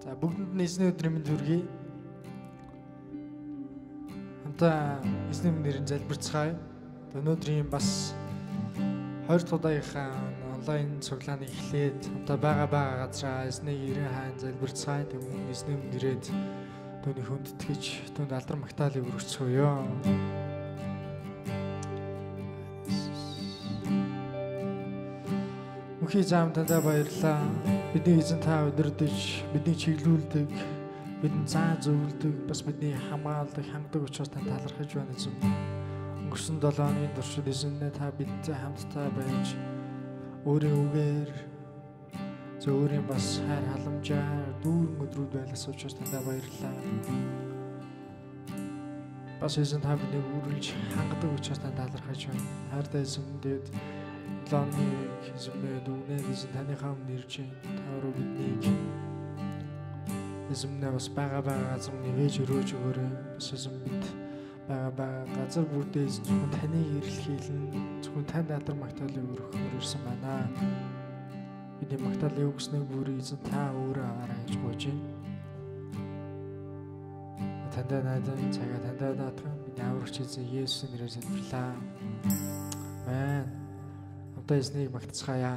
За бүгдэнд нь эзний өдрийн мэнд хүргэе. Хамтаа эзний нэрээр залбирцгаая. Өнөөдрийн бас 20 дахь удаагийнхаа онлайн цуглааныг эхлээд хамтаа байгаа газраа эзний ерэн хаан залбирцгаая. Тэгвэл эзний нэрээр түүний хүндэтгэж түүнд алдар магтаалыг өргөцгөөё. Мөнхийн зам тандаа баярлалаа. Бидний эзэн та удирдах, бидний чиглүүлдэг, бидний заа зөвлөдөг, бас бидний хамгаалдаг, хангадаг учраас та талархаж байна эзэн. Өнгөрсөн 7 хоногийн туршид эзэнээ та бидтэй хамтдаа байж өөрийн үгээр зөвөрийн бас хайр халамжаар дүүрэн өдрүүд байлгасан учраас тандаа баярлалаа. Бас эзэн та биднийг үргэлж хангадаг учраас та талархаж байна. Хайртай эзэн дээд Лоныг эзэмнээ дүгнээд эзэн таныхаа өмнө ирж байна. Та өөрөө биднийг эзэмнээ бас байгаа газар нивэж өрөөж өгөөрэй. Бас эзэн бид байгаа газар бүрдээ зөвхөн таныг ирлхийлэн зөвхөн танд алдар магтаалыг өргөхөөр ирсэн байна. Бидний магтаалын өгснэг бүрийг эзэн та өөрөө аваарай гэж гуйж байна. Тандаа найдан цагаа тандаа даатган бидний аврагч эзэн Есүсийн нэрээр залбирлаа. Амен. Одоо эзнийг магтцгаая.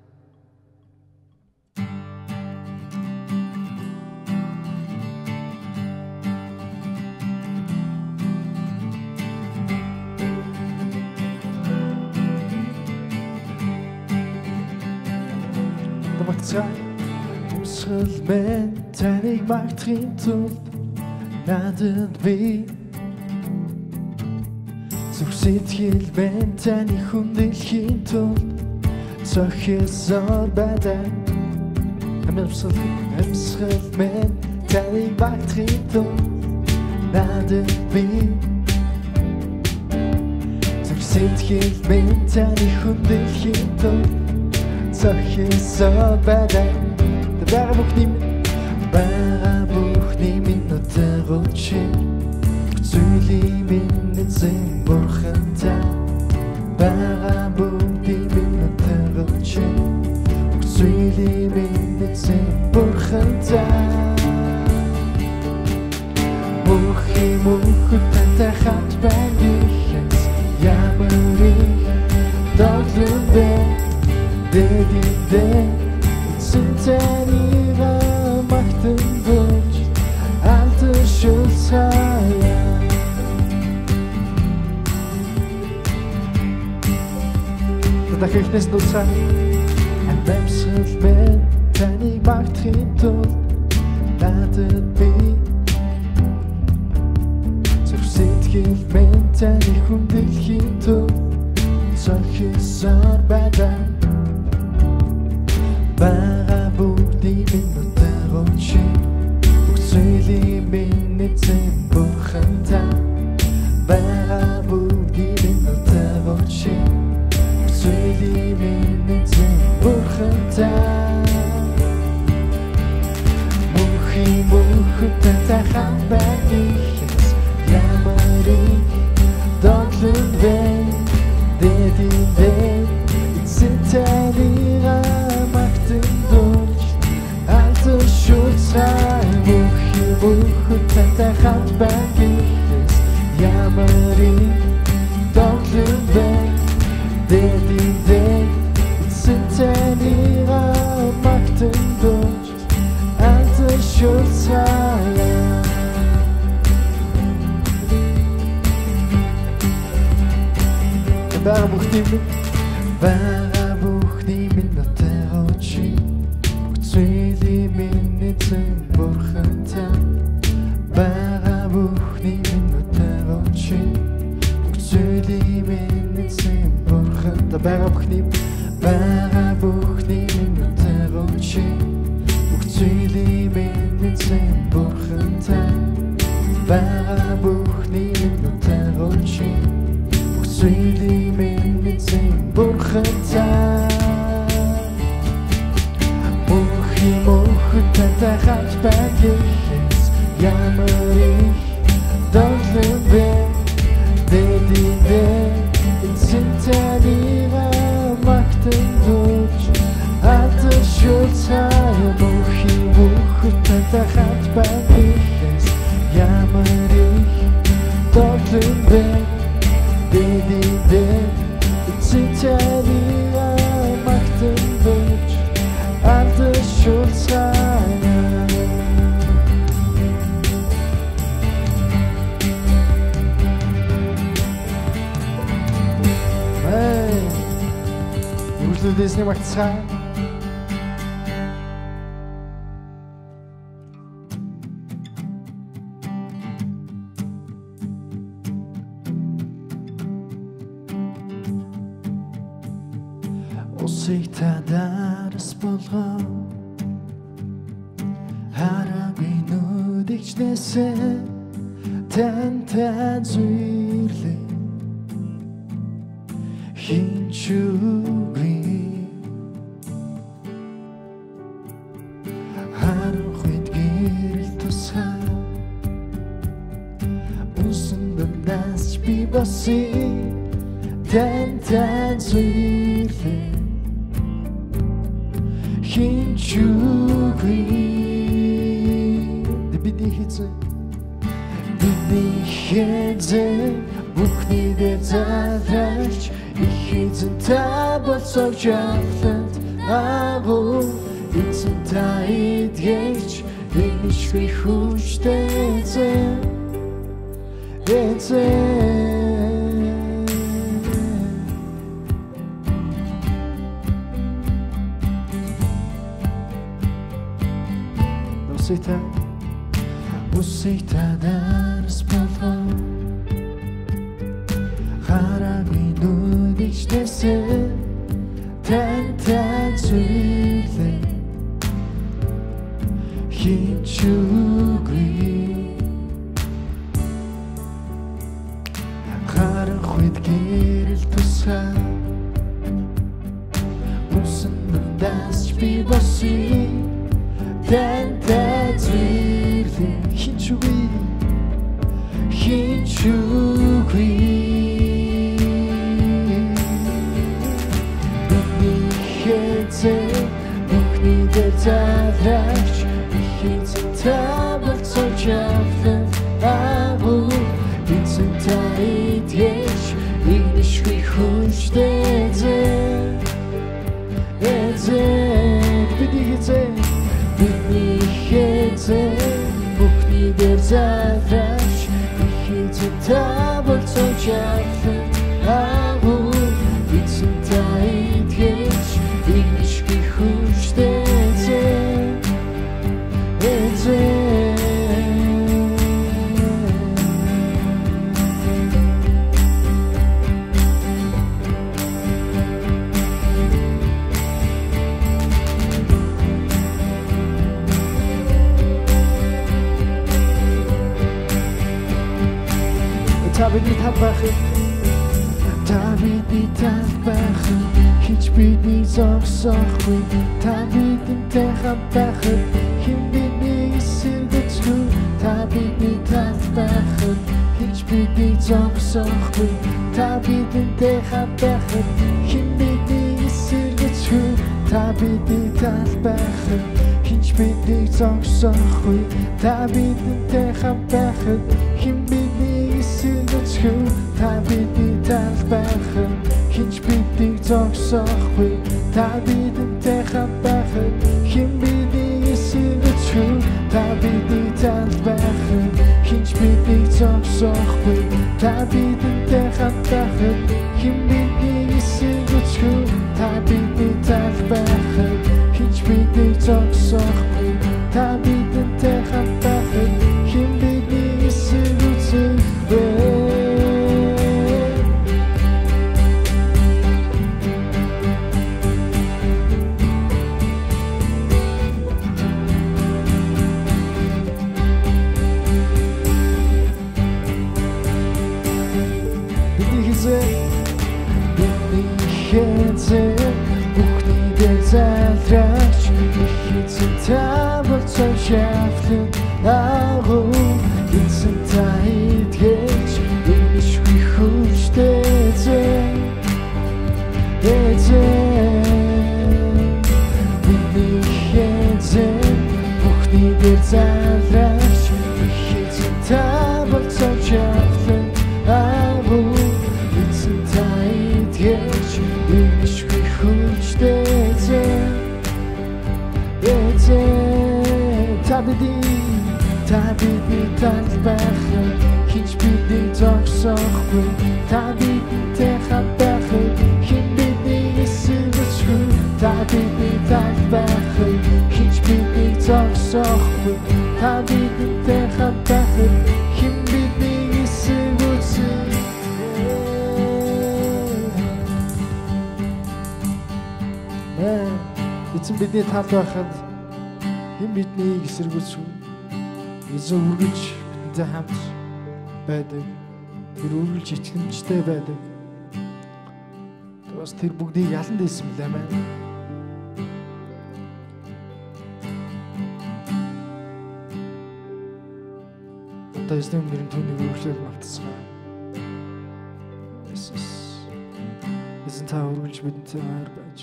Өмсгөл мен таныг магтахын тулд надад би зүрх сэтгэл мен таны хүндэтгэхийн тулд цохисоор байдаг. Амьсгал мен таныг магтахын тулд надад би зүрх сэтгэл мен таны хүндэтгэхийн тулд цохисоор байдаг. Бага бүхний минь өтөрөч зүйлийн минь эзэн бурхантай бага бүхний минь өтөрөч зүйлийн минь эзэн бурхантай мөнхөд хамт байгихээс ямар их догтлон бэ дэдидэ Синтэнийга магтан болж алтаршуулцгаая. Дахихнес нуцаа амьсгал мен таныг магтахын тулд надад би зүрх сэтгэл мен таны хүндэтгэхийн тулд цохисоор байдаг. Бага бүгдийн минь өтөрөч бүх зүйлийн минь эзэн бурхантай бага бүгдийн минь өтөрөч бүх зүйлийн минь эзэн бурхантай мөнхөд хамт байгихээс ямар их догтлон вэ дэдидэ эзэн танийг Мөнхөд хамт байгихээс ямар их догтлон вэ дэдидэ эзэн танийг магтан дуулж алтаршуулцгаая. Бага бүхний минь өтөрөч зүйлийн минь эзэн бурхантай бага бүхний минь өтөрөч зүйлийн минь эзэн бурхантай бага бүхний минь өтөрөч зүйлийн минь эзэн бурхантай бага бүхний минь өтөрөч зүйлийн минь эзэн бурхантай мөнхөд хамт байгихээс ямар их догтлон вэ дэдидэ эзэн танийг магтан дуулж алтаршуулцгаая. Мөнхөд Disney macht Zeit. Усыйтадарс болгон Харагүй нүдэгчнээсээ Тантай зүрлээ Хинчүүгүй Харанхуйд гэрэл тусаа Унсан дандаас би босыг Тантай зүрлээ Хинчүүгүй Бидний хэзээ Бидний хэзээ Бүхний дээр залраач Ich эзэн та болцооч явланд агуу Эзэн та идгэж Энэшгүй хүчтэй эзэн Усыйтадарс болгон Харагүй нүдэгчнээсээ Тантай зүрлээ Хинчүүгүй Харанхуйд гэрэл тусаа Унсан дандаас би босыг Тантай зүрлээ Хинчүүгүй Бидний хэзээ Бүхний дээр залраач Ich эзэн та болцооч явланд агуу Эзэн та идгэж Энэшгүй хүчтэй эзэн Бидний хэзээ Бүхний дээр залраач Ich эзэн та болцооч явланд агуу Эзэн та идгэж Энэшгүй хүчтэй Бидний талбайхын Та бидний талбайхын Хич бидний зогсохгүй Та бидэнтэй хамт байхад Хэн бидний эсэргүүцгүй Та бидний талбайхын Хич бидний зогсохгүй Та бидэнтэй хамт байхад Хэн бидний эсэргүүцгүй Та бидний талбайхын Хич бидний зогсохгүй Та бидэнтэй хамт байхад Хэн бидний эсэргүүцгүй Та бидний талбайхын Хинч бидний зогсохгүй Та бидэнтэй хамт байхад Хэн бидний эсэргүүцгүй Та бидний талбайхын Хинч бидний зогсохгүй Та бидэнтэй хамт байхад Хэн бидний эсэргүүцгүй Та бидний талбайхын Хинч бидний зогсохгүй Та бидэнтэй хамт байхад Хэн бидний эсэргүүцгүй Бүхний дээр залраач Ich эзэн та хинч бидний зогсоохгүй та бидэнтэй хамт байхыг хэн бидний эсэргүүцгүй та бидний талд байхыг хинч бидний зогсоохгүй та бидэнтэй хамт байхыг хэн бидний эсэргүүцгүй эзэн бидний талд байхад хэн биднийг эсэргүүцгүй эзэн үргэлж бидэнтэй хамт байдаг тэр үргэлж итгэмжтэй байдаг бас тэр бүгдийг ялан дээсэн мэлээ маань одоо эзэн нэрийн түүнийг өргөжлөл мартцгаа Иесус эзэн та үргэлж бидэнтэй хайр байж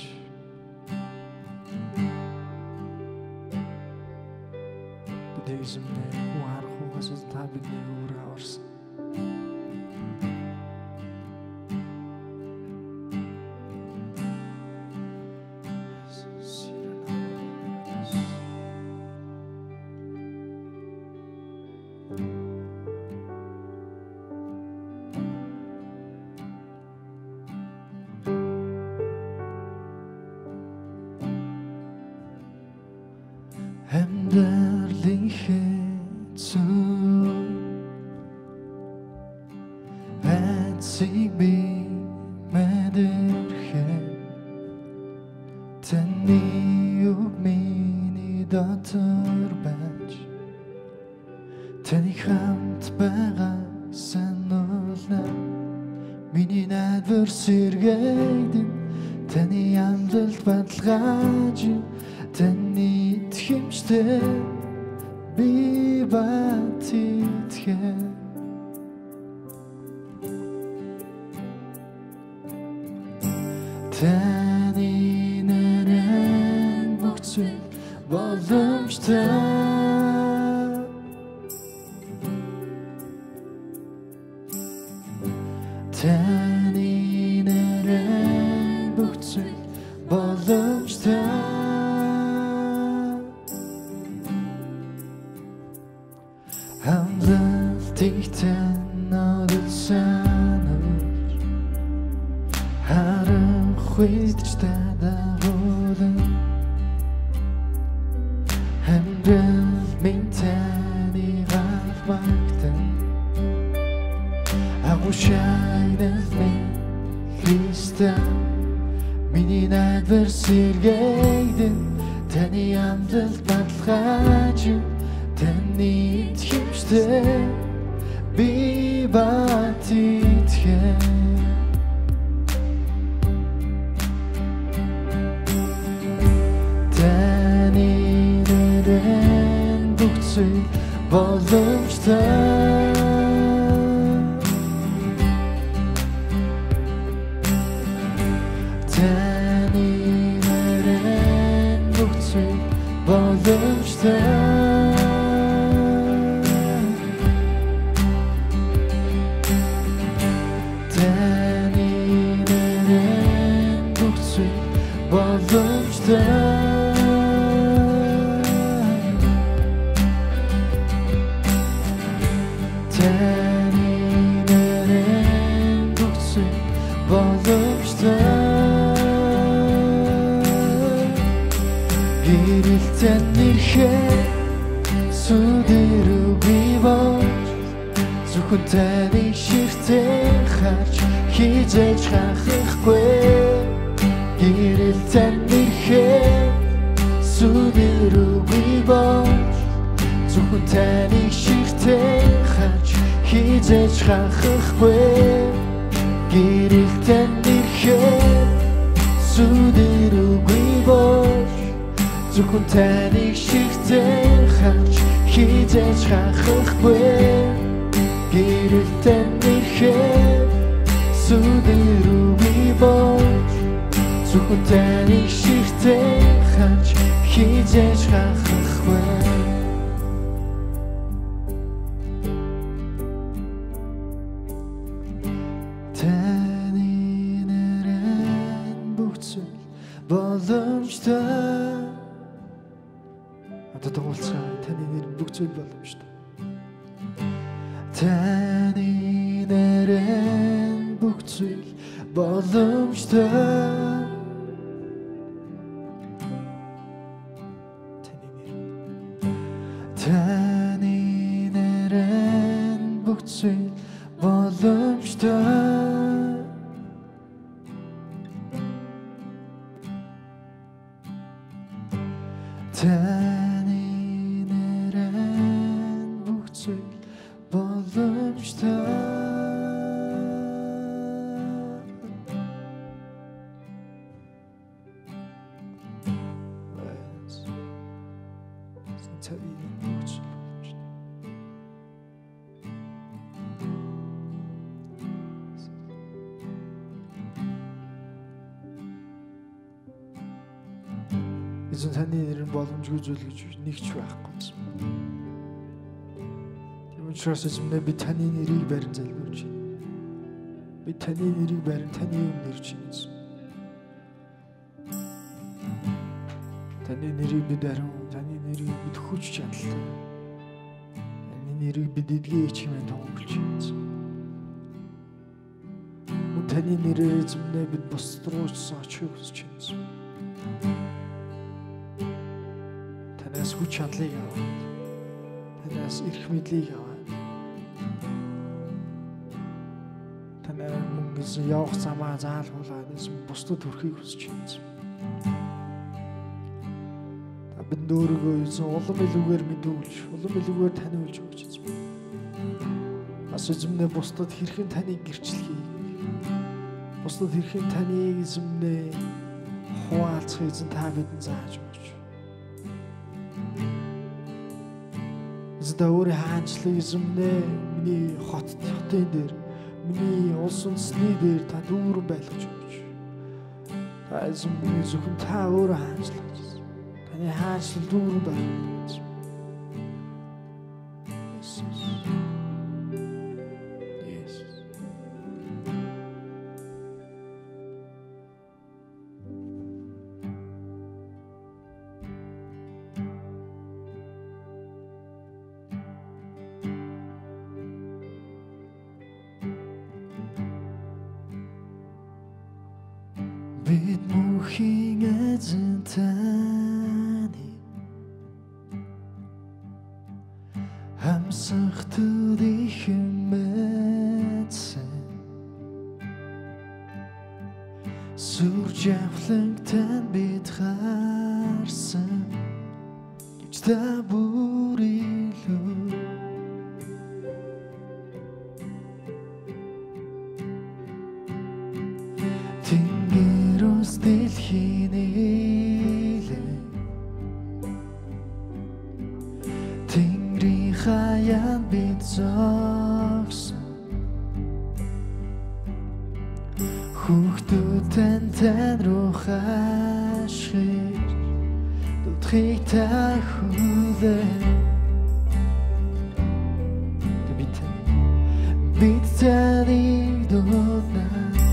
бидний эзэмнээ хүн харахугаас та бидний өөрөөр аварсан Таны нэрэн бүх зүйл боломжтой. Таны нэрэн бүх зүйл боломжтой. Таны нэрэн бүх зүйл боломжтой. Эзэн таны нэрийн боломжгүй зүйл гэж нэг ч байхгүй юм. Тийм учраас эзэмнээ би таны нэрийг барин залбирч байна. Би таны нэрийг барин таны өмнө ирж байна. Таны нэрийг бид ариун, таны нэрийг бид хүч чадалтай. Таны нэрийг бид эдгэж хэмээн томилж байна. Таны нэрээр эзэмнээ бид бусд руу очихыг хүсэж байна. Танаас хүч чадлыг аваад, танаас эрх мэдлийг аваад, танаа мөнгөс явах замаа заалгуулаад бусдад хүрхийг хүсэж байна. Та бид өөрийгөө улам илүүгээр мэдүүлж, улам илүүгээр таниулж өгч байна. Бас эзэмнээ бусдад хэрхэн таныг гэрчлэхийг, бусдад хэрхэн таныг эзэмнээ хуваалцах эзэн та бидэнд зааж өгч. Эзэн өөрийн хаанчлал эзэмнээ миний хотын дээр, миний улс үндэсний дээр та дүүрэн байлгаж өгч. Та эзэн миний зөвхөн та өөрөө хаанчлал. Таны хаанчлал дүүрэн байлгаж. Бид мөнхийн эзэн таны хамсахтууд ихэмээдсэн сүр жавхлангтан бид харсан гэж та бүр илүү дэлхийн нийлээ Тэнгэрийн хаяанд бид зогсон хүүхдүүд тань руу хашгирч дутхийг та хүлээн бид таныг дуудна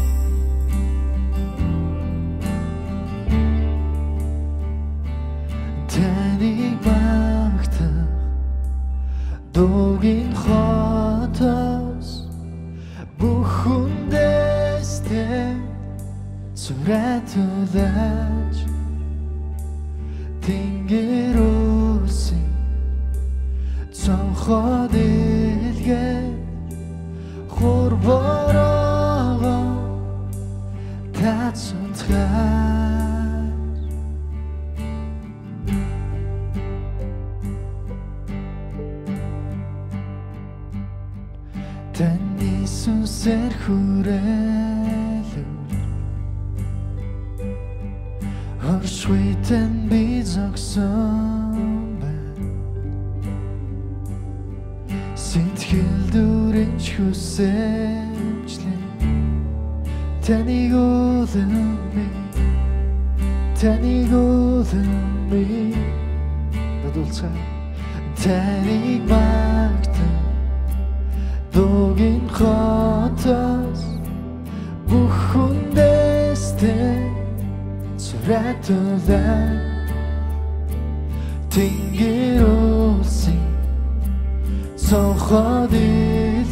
Дуугийн хотоос бүх хүндэстэй суратуулж тэнгэр үсийн цонхоо дэлгээд хурбороо тацунтгай Тань Иесусээр хүрээлүүл Оршвитэн би зогсон байна Сэтгэл дүрэнч хүсэмжлэн Таныг улам Дадуулцаа Таныг магтан Дуугийн хотоос бүх хүндэстэй суратуулаад тэнгэр улсын цонхоо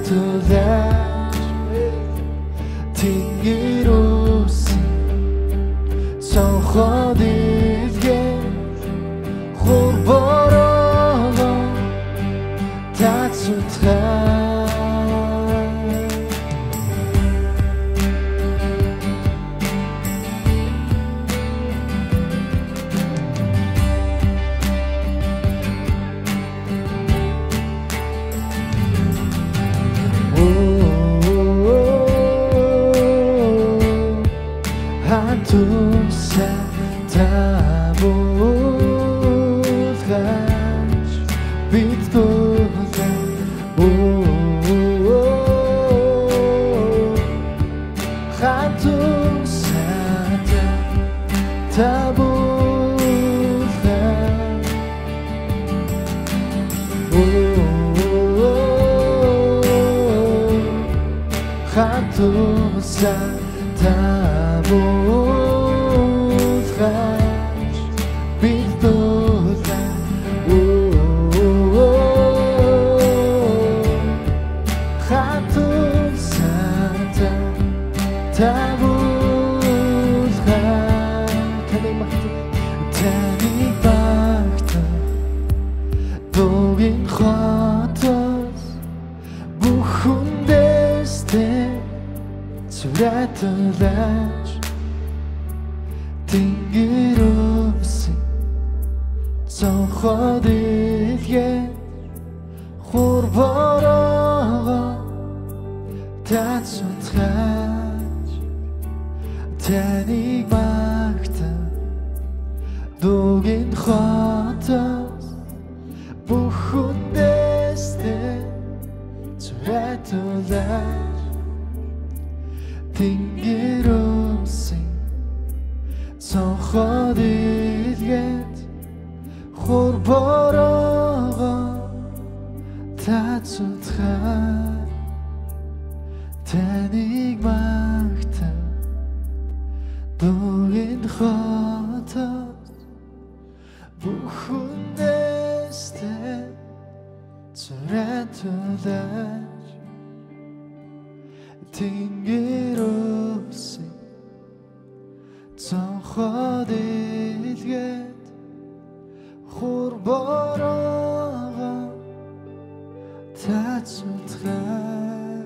тулаач тэнгэр үсэн цонхоо дэлгээ хур бороо тацутхаа Туса табуулгаач бид тулаа хатуса табуулгаач хатуса табуулгаач бид тулаа хатуса табуулгаач таны багт дугийн хотос бүх хүндэстэй Суратулаач тэнгэр үсэн цонхоо дэлгээ хур бороо тацутгаач таныг магтан дугийн хотос бүх хүндэстэй суратулаач тэнгэр үсэн цонхоо дэлгээд хур бороо тацутхаа таныг магтан дугийн хотос бүх хүндэстэй суратулаач тэнгэр үсэн цонхоо дэлгээд хур бороо тацутгаач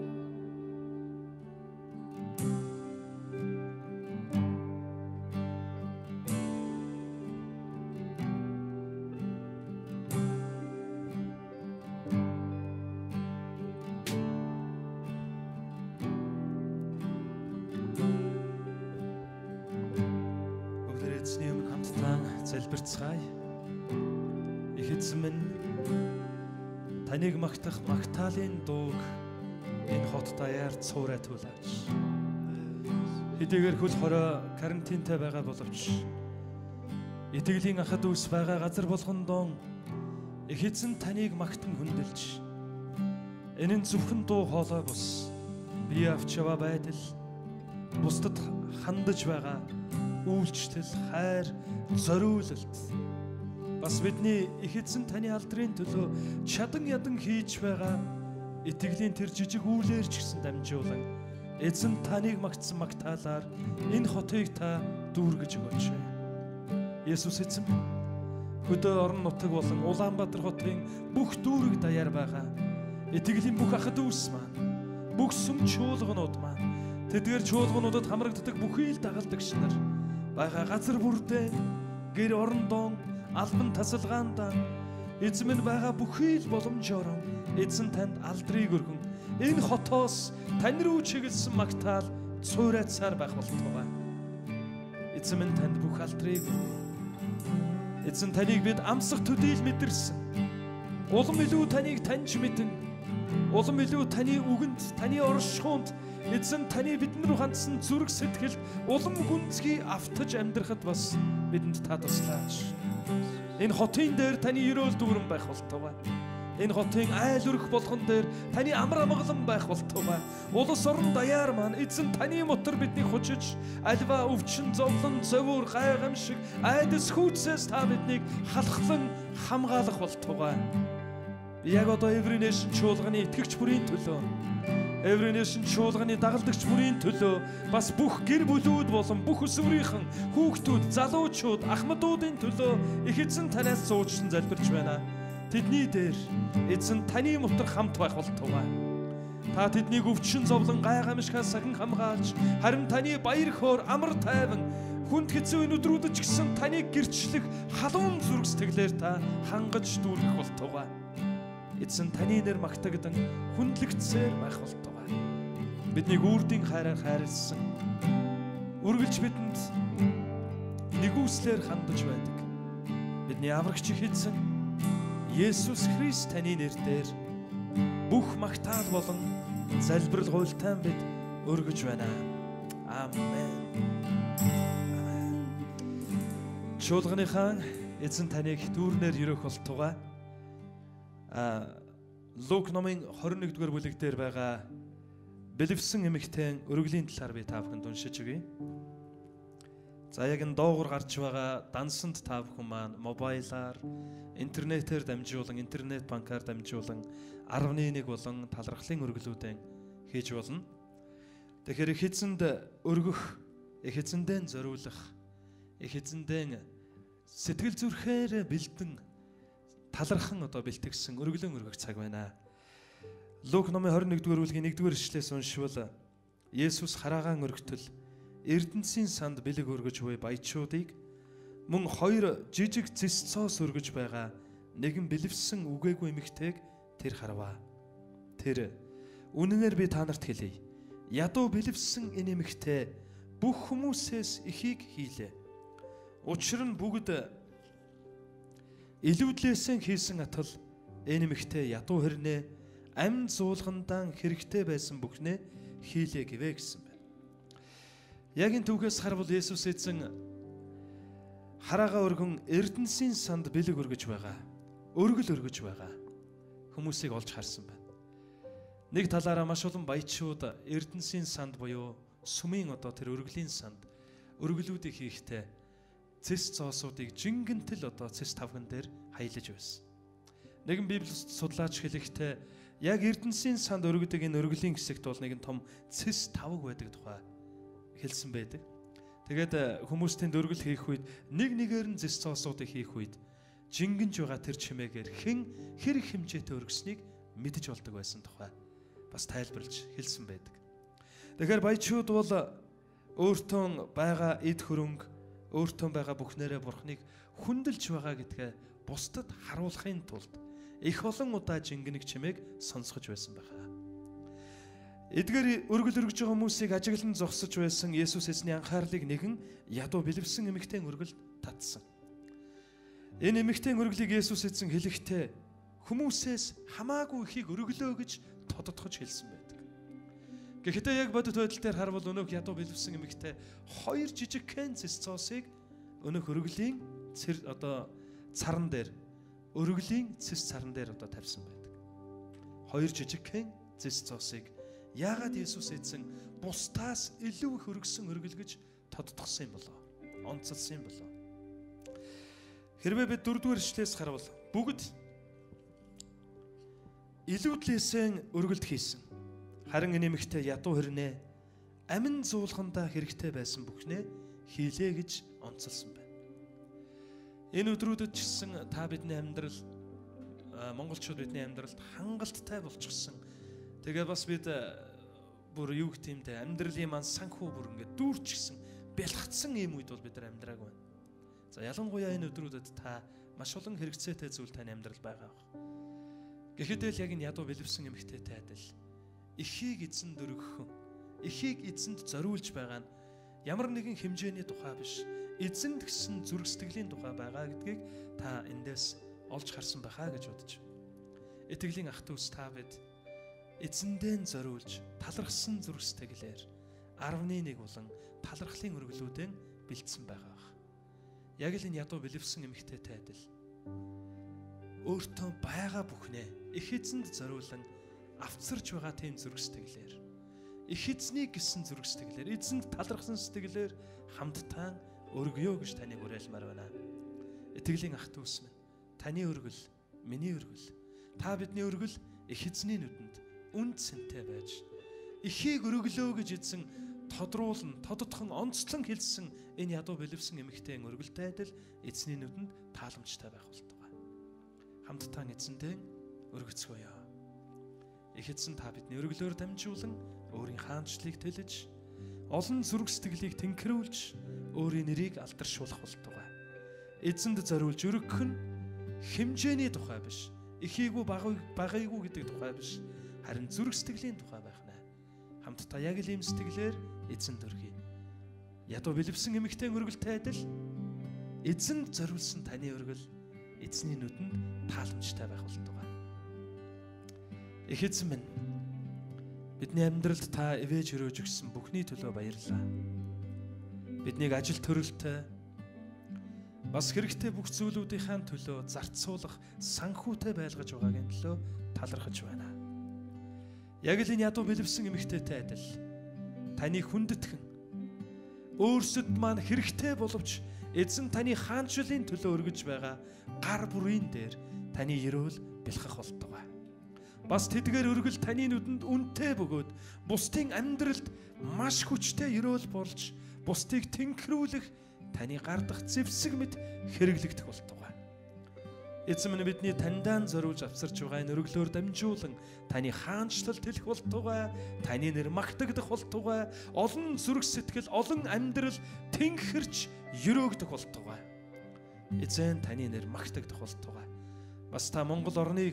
Эзний өмнө хамтдаа залбирцгаая. Их эзэн минь таныг магтах магтаалын дууг энэ хот даяар цуурайтуулаач. Хэдийгээр хөл хорой карантинтай байгаа боловч итгэлийн ахад үс байгаа газар болгондоо их эзэн таныг магтан хүндэлж энэ нь зөвхөн дуу хоолой бус бие авч яваа байдал бусдад хандаж байгаа үйлчлэл, хайр, зориулалт бас бидний их эзэн таны алдрын төлөө чадан ядан хийж байгаа итгэлийн тэр жижиг үйлээр ч гэсэн дамжуулан эзэн таныг магтсан магтаалаар энэ хотыг та дүүргэж өгөөч. Есүс эзэн хөдөө орон нутаг болон Улаанбаатар хотын бүх дүүрэг даяар байгаа итгэлийн бүх ахад үс маань бүх сүм чуулганууд маань тэдгээр чуулгануудад хамрагддаг бүхий л дагалдаг шинэр байгаа газар бүрдээ гэр орондоо албан тасалгаанда эзэн минь байгаа бүхий л боломжоор эзэн танд алдрыг өргөн энэ хотоос тань руу чиглэсэн магтаал цуурайцаар байх болтугай. Эзэн минь танд бүх алдрыг эзэн таныг бид амсах төдийл мэдэрсэн. Улам илүү таныг таньж мэдэн. Улам илүү таны үгэнд, таны оршихуйнд эзэн таны бидэн рүү хандсан зүрх сэтгэл улам гүнзгий автаж амьдрахад бас бидэнд та туслаач. Энэ хотын дээр таны өрөөл дүүрэн байх болтугай. Энэ хотын айл өрх болгон дээр таны амар амгалан байх болтугай. Улс орон даяар маань эзэн таны мотор биднийг хучиж альва өвчин зовлон зовөр гайхамшиг айдас хүүцээс та биднийг халахлан хамгаалах болтугай. Би яг одоо Every Nation чуулганы итгэгч бүрийн төлөө, Every Nation чуулганы дагалдагч бүрийн төлөө, бас бүх гэр бүлүүд болон бүх өсвөрийнхэн, хүүхдүүд, залуучууд, ахмадуудын төлөө их эзэн танаас зуучлан залбирч байна. Тэдний дээр эзэн таны мотор хамт байх болтугай. Та тэднийг өвчин зовлон гайхамшигаас сахин хамгаалж, харин таны баяр хөөр амар тайван хүнд хэцүү өдрүүдэд ч гэсэн таныг гэрчлэх халуун зүрх сэтгэлээр та хангаж дүүргэх болтугай. Эзэн таны нэр магтагдан хүндлэгдсээр байх болтугай. Биднийг үрдийн хайраар хайрлсан. Үргэлж бидэнд нэгүслэр хандаж байдаг. Бидний аврагч эзэн Есүс Христ таны нэрээр бүх магтаал болон залбирал хуйлтайн бид өргөж байна. Амен. Чуулганыхаа эзэн таныг дүүрнээр өрөөх болтугай. Лук номын 21-р бүлэг дээр байгаа бэлэвсэн эмэгтэй өргөлийн талаар би та бүхэнд уншиж өгье. За яг энэ доогуур гарч байгаа дансанд та бүхэн маань мобайлаар, интернетээр дамжуулан, интернет банкаар дамжуулан 11 болон талархлын өргөлүүдэн хийж болно. Тэгэхээр их эзэнд өргөх, их эзэндээ зориулах, их эзэндээ сэтгэл зүрхээр бэлдэн талархан одоо бэлтгэсэн өргөлөн өргөх цаг байна. Лук номын 21-р бүлгийн 1-р ишлээс уншвал Есүс хараагаан өргөтөл Эрдэнэсийн санд бэлэг өргөж буй баячуудыг мөн 2 жижиг зис цоос өргөж байгаа нэгэн бэлэвсэн үгээгүй эмэгтэйг тэр харваа. Тэр үнэнээр би та нарт хэлье. Ядуу бэлэвсэн энэ эмэгтэй бүх хүмүүсээс ихийг хийлээ. Учир нь бүгд илүүдлээсэн хийсэн атал энэ эмэгтэй ядуу хэрнээ амь зуулгандаа хэрэгтэй байсан бүхнээ хийлээ гэвэ гэсэн байна. Яг энэ түүхээс харвал Есүс эзэн хараагаа өргөн Эрдэнэсийн санд бэлэг өргөж байгаа. Өргөл өргөж байгаа хүмүүсийг олж харсан байна. Нэг талаараа маш олон баячууд Эрдэнэсийн санд буюу сүмийн одоо тэр өргөлийн санд өргөлүүдийг хийхдээ цэс цоосуудыг жингэнтэл одоо цэс тавган дээр хаялж байсан. Нэгэн Библи судлаач хэлэхдээ яг Эрдэнэсийн санд өргөдөг энэ өргөлийн хэсэгт бол нэгэн том цэс тавг байдаг тухай хэлсэн байдаг. Тэгээд хүмүүсийн өргөл хийх үед нэг нэгээр нь цэс цоосуудыг хийх үед жингэнж байгаа тэр чимээгээр хэн хэрэг хэмжээтэй өргөснийг мэдэж болдог байсан тухай бас тайлбарлаж хэлсэн байдаг. Тэгэхээр баячууд бол өөртөө байгаа эд хөрөнгө, өөртөө байгаа бүхнээрээ Бурхныг хүндэлж байгаа гэдгээ бусдад харуулахын тулд их олон удаа жингэнэг чимээг сонсгож байсан байна. Эдгээр өргөл өргөж байгаа хүмүүсийг ажиглан зогсож байсан Есүс эзний анхаарлыг нэгэн ядуу бэлэвсэн эмэгтэй өргөл татсан. Энэ эмэгтэй өргөлийг Есүс эзэн хэлэхдээ хүмүүсээс хамаагүй ихийг өргөлөө гэж тодотгож хэлсэн байдаг. Гэхдээ яг бодит байдал дээр харвал өнөөх ядуу бэлэвсэн эмэгтэй 2 жижиг цэс цоосыг өнөөх өргөлийн царан дээр өргөлийн цэс царан дээр одоо тавьсан байдаг. 2 жижиг цэс цоосыг яагаад Есүс эзэн бусдаас илүү их өргөсөн өргөл гэж тодтогсон юм болоо? Онцлсан юм болоо? Хэрвээ бид 4-р ишлээс харвал бүгд илүүдлээсэн өргөлд хийсэн. Харин энэ эмэгтэй ядуу хэрнээ амин зуулгандаа хэрэгтэй байсан бүхнээ хийлээ гэж онцлсан байна. Энэ өдрүүдэд ч гэсэн та бидний амьдрал, монголчууд бидний амьдралд хангалттай болчихсон. Тэгээ бас бид бүр юу гэх юм те амьдралын маань санхүү бүр ингээд дүүрчихсэн, бэлгцсэн ийм үед бол бид нар амьдрааг байна. За ялангуяа энэ өдрүүдэд та маш олон хэрэгцээтэй зүйл таны амьдрал байгаа баг. Гэхдээ л яг энэ ядуу бэлэвсэн эмэгтэйтэй адил эхийг эзэнд өргөхөн, эхийг эзэнд зориулж байгаа нь ямар нэгэн хэмжээний тухай биш, эзэнд гэсэн зүрх сэтгэлийн тухай байгаа гэдгийг та эндээс олж харсан байхаа гэж бодож. Итгэлийн ах дүүс та бид эзэндээ зориулж талархсан зүрх сэтгэлээр 11 болон талархлын өргөлүүдэн бэлдсэн байгаа. Яг л энэ ядуу бэлэвсэн эмэгтэйтэй адил өөртөө байгаа бүхнээ их эзэнд зориулан авцарч байгаа тийм зүрх сэтгэлээр, их эзнийг гэсэн зүрх сэтгэлээр, эзэнд талархсан сэтгэлээр хамтдаа өргөё гэж таныг уриалмаар байна. Итгэлийн ах дүүс минь, таны өргөл, миний өргөл, та бидний өргөл их эзний нүдэнд үнд цэнтэй байж эхийг өргөлөө гэж эзэн тодруулан, тодотхон онцлон хэлсэн энэ ядуу бэлэвсэн эмэгтэйн өргөлтэй адил эзний нүдэнд тааламжтай байх болтугай. Хамтдаа эзэнтэй өргөцгөөё. Их эзэн та бидний өргөлөөр дамжуулан өөрийн хаанчлалыг тэлж, олон зүрх сэтгэлийг тэнхрүүлж, өөрийн нэрийг алдаршуулах болтугай. Эзэнд зориулж өргөх нь хэмжээний тухай биш, ихийгүү багайгүү гэдэг тухай биш, харин зүрх сэтгэлийн тухай байх нэ. Хамтдаа яг л ийм сэтгэлээр эзэнд өргөе. Ядуу бэлэвсэн эмэгтэй өргөлтэй адил эзэнд зориулсан таны өргөл эзний нүдэнд тааламжтай байх болтугай. Их эзэн минь, бидний амьдралд та ивэж өрөөж өгсөн бүхний төлөө баярлалаа. Биднийг ажил төрөлтэй, бас хэрэгтэй бүх зүйлүүдийнхаа төлөө зарцуулах санхүүтэй байлгаж байгаагийн төлөө талархаж байна. Яг л энэ ядуу бэлэвсэн эмэгтэйтэй адил таны хүндэтгэн өөрсөд маань хэрэгтэй боловч эзэн таны хаанчлалын төлөө өргөж байгаа гар бүрийн дээр таны ерөөл бэлхэх болтугай. Бас тэдгээр өргөл таны нүдэнд үнэтэй бөгөөд бусдын амьдралд маш хүчтэй ерөөл болж бусдыг тэнхрүүлэх таны гардах зэвсэг мэд хэрэглэгдэх болтугай. Эзэн минь, бидний таньдаа зориулж авсарч байгаа энэ өргөлөөр дамжуулан таны хаанчлал тэлэх болтугай, таны нэр магтагдах болтугай, олон зүрх сэтгэл, олон амьдрал тэнхэрч өрөөгдөх болтугай. Эзэн таны нэр магтагдах болтугай. Бас та Монгол орны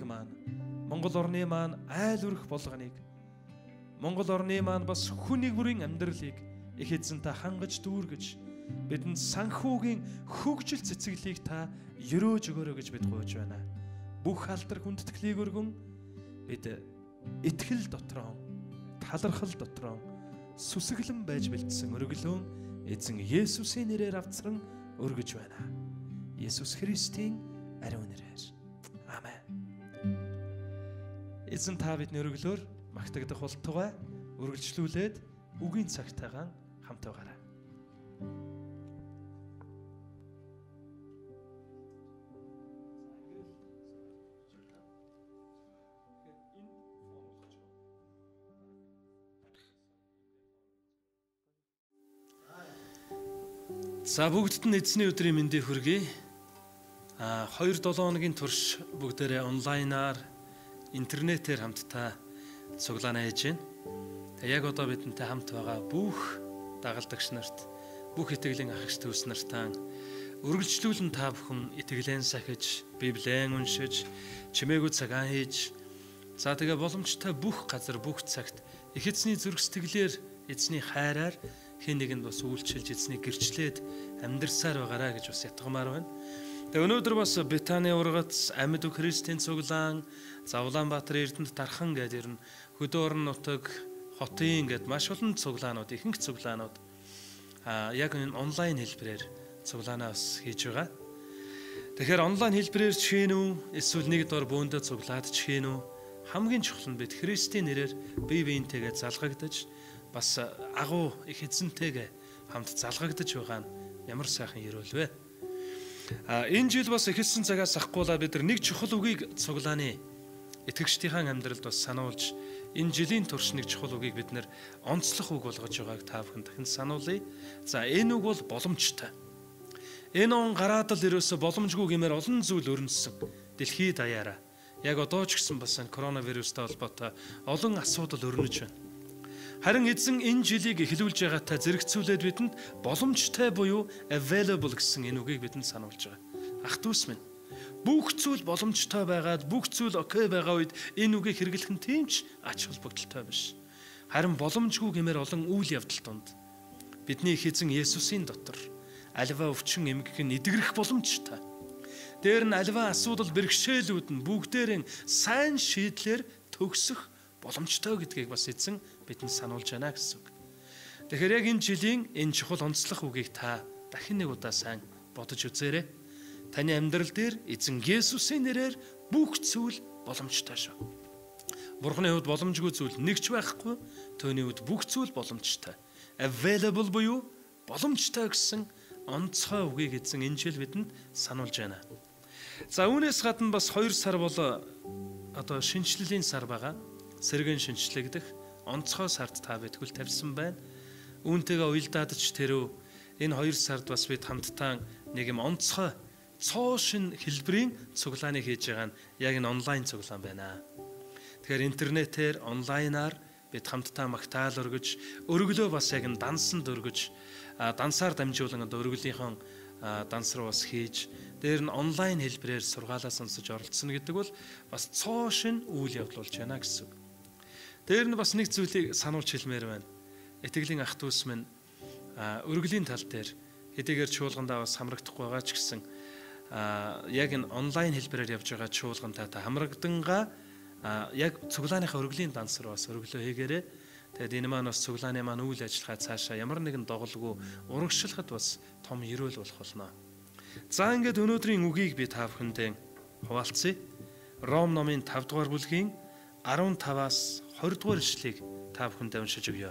маань айл өрх болгоныг, Монгол орны маань бас хүн нэг бүрийн амьдралыг их эзэн та хангаж дүүргэж, бидэнд санхүүгийн хөгжил цэцэглийг та ерөөж өгөөрэй гэж бид гуйж байна. Бүх алдар хүндэтгэлийг өргөн бид итгэл дотроо, талархал дотроо сүсэглэн байж бэлдсэн өргөлөөн эзэн Есүсийн нэрээр авцран өргөж байна. Есүс Христийн ариун нэрээр. Амен. Эзэн та бидний өргөлөөр магтагдах болтугай үргэлжлүүлээд үгийн цагтайгаан хамт байгаарай. За бүгдд нь эзний өдрийн мэндийг хүргэе. 2-7 хоногийн турш бүгдээрээ онлайнаар интернетээр хамтдаа цуглаана хийж байна. Яг одоо бидэнтэй хамт байгаа бүх дагалдагч нарт, бүх итгэлийн ах эгч дүүс нартаа үргэлжлүүлэн та бүхэн итгэлэн сахиж, Библиэн уншиж, чимээгүй цагаан хийж, за тэгээ боломжтой бүх газар, бүх цагт их эзний зүрх сэтгэлээр, эзний хайраар хэн нэгэнд бас үйлчилж эзнийг гэрчлээд амьдрсаар байгаараа гэж бас ятгамаар байна. Тэгээ өнөөдөр бас Бетани ургац, Амьд Христийн цуглаан, Улаанбаатар Эрдэнэт Дархан гэдэг ер нь Хөдөө орон нутаг, хотын гэд маш олон цуглаанууд, ихэнх цуглаанууд яг энэ онлайн хэлбэрээр цуглаанаа бас хийж байгаа. Тэгэхээр онлайн хэлбэрээр чихэн үү, эсвэл нэг дор бөөндөө цуглаад чихэн үү, хамгийн чухал нь бид Христийн нэрээр бие биентэйгээ залгагдаж, бас агуу их эзэнтэйгээ хамт залгагдаж байгаа нь ямар сайхан ерөөл вэ. Энэ жил бас эхэлсэн цагаас ахгүйла бид нар нэг чухал үгийг цуглааны итгэгчдийн амьдралд бас сануулж, энэ жилийн турш нэг чухал үгийг бид нар онцлох үг болгож байгааг та бүхэн дахин сануулъя. За энэ үг бол боломжтой. Энэ он гараад л ерөөсө боломжгүй гэмээр олон зүйл өрнөсөн дэлхийд даяараа. Яг одоо ч гэсэн бас коронавирустай холбоотой олон асуудал өрнөж байна. Харин эзэн энэ жилийг эхлүүлж байгаатай зэрэгцүүлээд бидэнд боломжтой буюу available гэсэн энэ үгийг бидэнд сануулж байгаа. Ах дүүс минь, бүх зүйл боломжтой байгаад, бүх зүйл окей байгаа үед энэ үгийг хэрэглэх нь тийм ч ач холбогдолтой биш. Харин боломжгүй гэмээр олон үйл явдал донд бидний их эзэн Есүсийн дотор альва өвчин эмгэх нь эдгэрэх боломжтой. Дээр нь альва асуудал бэрхшээлүүд нь бүгдээрэн сайн шийдлэр төгсөх боломжтой гэдгийг бас эзэн бидэнд сануулж байна гэсэн үг. Тэгэхээр яг энэ жилийн энэ чухал онцлог үгийг та дахин нэг удаа сайн бодож үзээрэй. Таны амьдрал дээр эзэн Есүсийн нэрээр бүх зүйл боломжтой шүү. Бурхны хувьд боломжгүй зүйл нэгч байхгүй, түүний хувьд бүх зүйл боломжтой. Available буюу боломжтой гэсэн онцгой үгийг эзэн энэ жил бидэнд сануулж байна. За үүнээс гадна бас 2 сар бол одоо шинжлэлийн сар байгаа. Сэргэн шинжлэгдэх онцгой сард та битгүүл тавьсан байна. Үүнтэйгээ уялдаадч тэрөө энэ 2 сард бас бид хамтдаа нэг юм онцгой цоо шин хэлбэрийн цуглааныг хийж байгаа нь яг энэ онлайн цуглаан байна. Тэгэхээр интернетээр онлайнаар бид хамтдаа магтаал өргөж, өргөлөө бас яг энэ дансанд өргөж, дансаар дамжуулан өргөлийнхэн данс руу бас хийж, дээр нь онлайн хэлбэрээр сургаалаа сонсож оролцсон гэдэг бол бас цоо шин үйл явдал болж байна гэсэн. Дээр нь бас нэг зүйлийг сануулж хэлмээр байна. Итгэлийн ах дүүс минь өргөлийн тал дээр хэдийгээр чуулгандаа бас хамрагдахгүй байгаа ч гэсэн яг энэ онлайн хэлбэрээр явж байгаа чуулгантаа та хамрагдангаа яг цуглааныхаа өргөлийн данс руу бас өргөлөө хийгээрэй. Тэгэд энэ маань бас цуглааны маань үйл ажиллагаа цаашаа ямар нэгэн доголгүй урагшлахад бас том ерөөл болох болно. За ингээд өнөөдрийн үгийг би та бүхэндээ хуваалцъя. Ром номын 5 дугаар бүлгийн 15-аас 20 дугаар ишлэгийг та бүхэндээ уншиж өгье.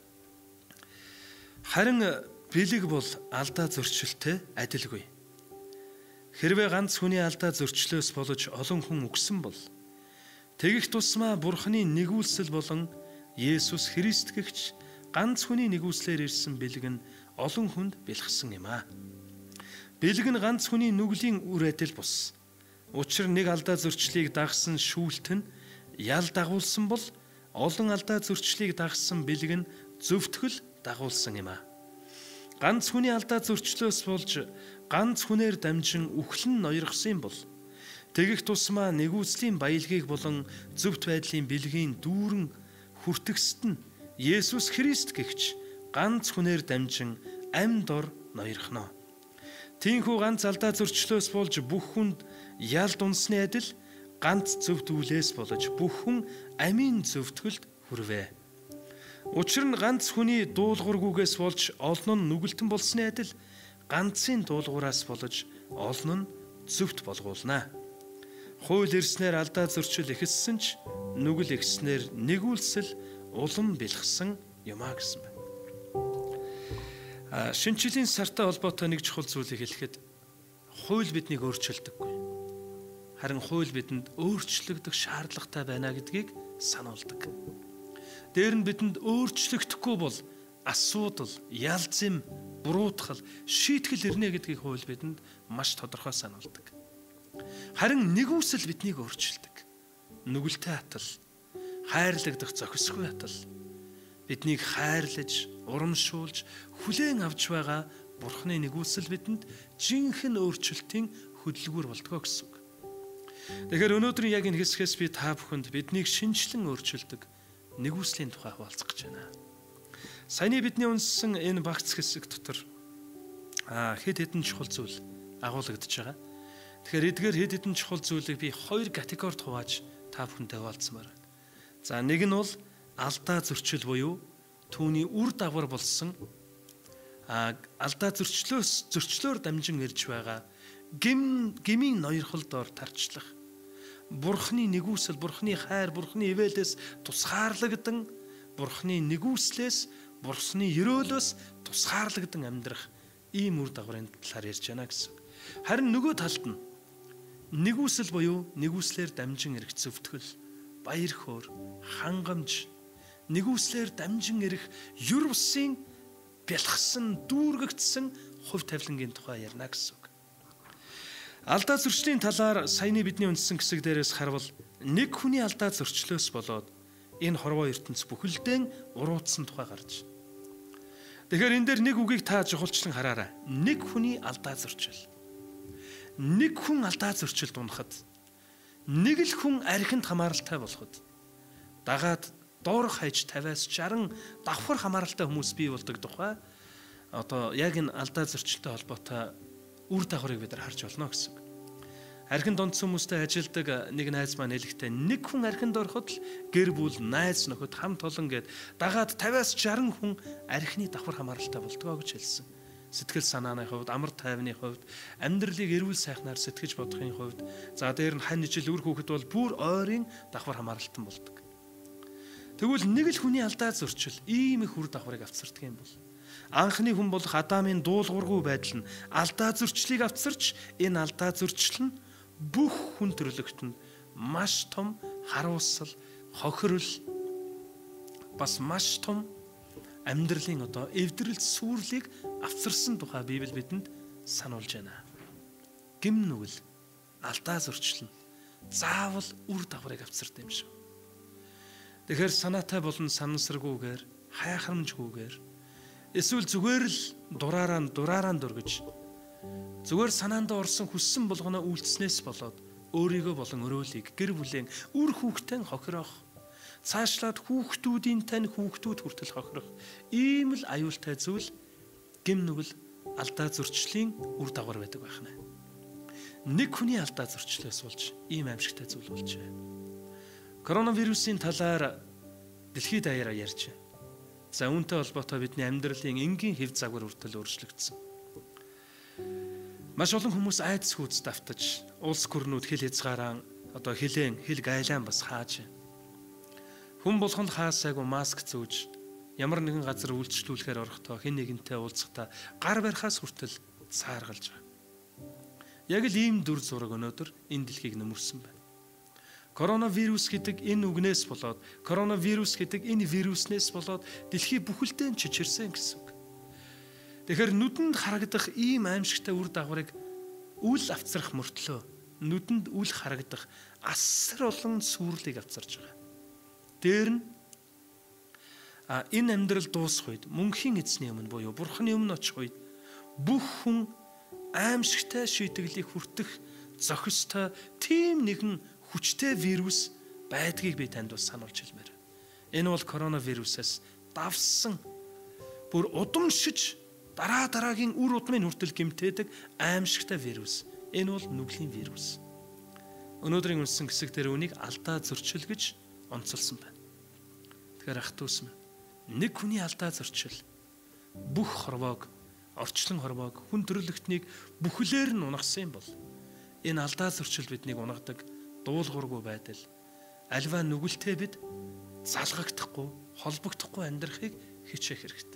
Харин бэлэг бол алдаа зөрчилтэй адилгүй. Хэрвээ ганц хүний алдаа зөрчлөөс болж олон хүн үгсэн бол тэгэх тусмаа Бурхны нэгүүлсэл болон Есүс Христ гэгч ганц хүний нэгүүлслээр ирсэн бэлэг нь олон хүнд бэлгсэн юм а. Бэлэг нь ганц хүний нүглийн үр адил бус. Учир нэг алдаа зөрчлийг дагсан шүүлт нь ял дагуулсан бол олон алдаа зөрчлийг дагсан бэлэг нь зөвтгөл дагуулсан юм а. Ганц хүний алдаа зөрчлөөс болж ганц хүнээр дамжин үхлэн ноёрхсон бол тэгэх тусмаа нэгүслийн баялгийг болон зөвхт байдлын бэлгийн дүүрэн хүртгсэд нь Есүс Христ гэгч ганц хүнээр дамжин амьд ор ноёрхно. Тиймээс ганц алдаа зөрчлөөс болж бүх хүнд ял дунсны адил ганц зөвхт үлээс болж бүх хүн амийн зөвтгөлд хүрвэ. Учир нь ганц хүний дуулуургүйгээс болж олон нь нүгэлтэн болсны адил ганцын дуулуураас болж олон нь зөвхт болгуулна. Хууль ирснээр алдаа зөрчил ихссэн ч нүгэл ихснээр нэгүүлсэл улам бэлгсэн юмаа гэсэн байна. Шинжлэлийн сартай холбоотой нэг чухал зүйлийг хэлэхэд хууль биднийг өөрчилдөггүй. Харин хууль бидэнд өөрчлөгдөх шаардлагатай байна гэдгийг сануулдаг. Дээр нь бидэнд өөрчлөгдөхгүй бол асуудал, ялзим, буруутгал, шийтгэл ирнэ гэдгийг хууль бидэнд маш тодорхой сануулдаг. Харин нэгүсэл биднийг өөрчилдөг. Нүгэлтэй атал, хайрлагдах зохисгүй атал, биднийг хайрлаж, урамшуулж, хүлээн авч байгаа Бурхны нэгүсэл бидэнд жинхэнэ өөрчлөлтийн хөдөлгүүр болдгоо гэсэн үг. Тэгэхээр өнөөдрийн яг энэ хэсгээс би та бүхэнд биднийг шинжлэн өөрчилдөг нэгүслийн тухай хуваалцах гэж байна. Саяны бидний унссан энэ багц хэсэг дотор хэд хэдэн чухал зүйл агуулгадж байгаа. Тэгэхээр эдгээр хэд хэдэн чухал зүйлийг би 2 категорид хувааж та бүхэнтэй хуваалцмаар байна. За нэг нь бол алдаа зөрчил буюу түүний үр дагавар болсон алдаа зөрчлөөр дамжин ирж байгаа гмийн ноёрхол доор тарчлах. Бурхны нэгүсэл, Бурхны хайр, Бурхны ивэлээс тусгаарлагдсан, Бурхны нэгүслээс, Бурхны ерөөлөөс тусгаарлагдсан амьдрах ийм үр дагаврын талаар ярьж байна гэсэн. Харин нөгөө талд нь нэгүсэл буюу нэгүслэр дамжин ирэх зөвтгөл, баяр хөөр, хангамж, нэгүслэр дамжин ирэх юр бусын бэлгсэн, дүүргэгдсэн хувь тавилангийн тухай ярина гэсэн. Алдаа зөрчлийн талаар саяны бидний үндсэн хэсэг дээрээс харвал нэг хүний алдаа зөрчлөөс болоод энэ хорвоо ертөнц бүхэлдэн уруутсан тухай гарч. Тэгэхээр энэ дээр нэг үгийг та жухалчлан хараарай. Нэг хүний алдаа зөрчил. Нэг хүн алдаа зөрчилд унахад нэг л хүн архинд хамааралтай болоход дагаад доор хаяж 50-аас 60 давхар хамааралтай хүмүүс бий болдог тухай одоо яг энэ алдаа зөрчилтэй холбоотой үр дагаврыг бид нар харж болно гэсэн. Архинд ондсон хүмүүстэй ажилдаг нэг найз маань хэлэхдээ нэг хүн архинд ороход л гэр бүл, найз нөхөд хамт олон гээд дагаад 50-аас 60 хүн архины давхар хамааралтай болдгоо гэж хэлсэн. Сэтгэл санааны хувьд, амар тайвны хувьд, амьдралыг эрүүл сайхнаар сэтгэж бодохын хувьд, за дээр нь хань ижил үр хүүхэд бол бүр ойрын давхар хамааралтан болдог. Тэгвэл нэг л хүний алдаа зөрчил ийм их үр дагаврыг авчирдаг юм бол анхны хүн болох Адамын дуулуургүй байдал нь алдаа зөрчлийг авчирч энэ алдаа зөрчил нь бүх хүн төрлөختөнд маш том харуулсал, хохирол бас маш том амьдралын эвдрэл сүрлийг авчирсан тухай Библи бидэнд сануулж байна. Гим нүгэл, алдаа зөрчлөн заавал үр дагаврыг авчирдаг юм шиг. Тэгэхээр санаатай болон санамсаргүйгээр, хайхрамжгүйгээр эсвэл зүгээр л дураараа дургиж зүгээр санаанд орсон хүссэн болгоно үйлдэснээс болоод өөрийгөө болон өрөөлийг гэр бүлийн үр хүүхдтэй хохирох, цаашлаад хүүхдүүдийн тань хүүхдүүд хүртэл хохирох ийм л аюултай зүйл гим нүгэл алдаа зөрчлийн үр дагавар байдаг байна. Нэг хүний алдаа зөрчлөөс болж ийм аимшигтай зүйл болж байна. Коронавирусын талаар дэлхийд даяараа ярьж байна. За үүнтэй холбоотой бидний амьдралын энгийн хэв загвар хүртэл өөрчлөгдсөн. Маш олон хүмүүс айдас хүйц давтаж, улс гүрнүүд хил хязгаараа хил гайлаан бас хааж. Хүн болгонд хаасаагүй маск зүүж, ямар нэгэн газар үйлчлүүлэхээр орохдоо хэн нэгэнтэй уулзахдаа гар барихаас хүртэл цааргалж байна. Яг л ийм дүр зураг өнөөдөр энэ дэлхийг нөмөрсөн байна. Коронавирус гэдэг энэ үгнээс болоод, коронавирус гэдэг энэ вируснээс болоод дэлхий бүхэлдээ чичирсэн гэсэн үг. Тэгэхээр нүдэнд харагдах ийм аимшигтай үр дагаврыг үл авцрах мөртлөө нүдэнд үл харагдах асар олон сүрлийг авцарж байгаа. Дээр нь энэ амьдрал дуусах үед мөнхийн эзний өмнө буюу Бурханы өмнө очих үед бүх хүн аимшигтай шийтгэлийг хүртэх зохистой тийм нэгэн хүчтэй вирус байдгийг би танд бас сануулж хэлмээр. Энэ бол коронавирусээс давсан бүр удамшиж дараагийн үр удмын хүртэл гэмтээдэг аимшигтай вирус. Энэ бол нүглийн вирус. Өнөөдрийн үнсэн хэсэг дээр үнийг алдаа зөрчил гэж онцолсон байна. Тэгэхээр ах дүүс минь, нэг хүний алдаа зөрчил бүх хорвоог, орчлон хорвоог, хүн төрлөختнийг бүхлээр нь унагсан бол энэ алдаа зөрчил биднийг унагадаг дуулуургүй байдал, альва нүгэлтэй бид залгагдахгүй, холбогдохгүй амьдрахыг хичээх хэрэгтэй.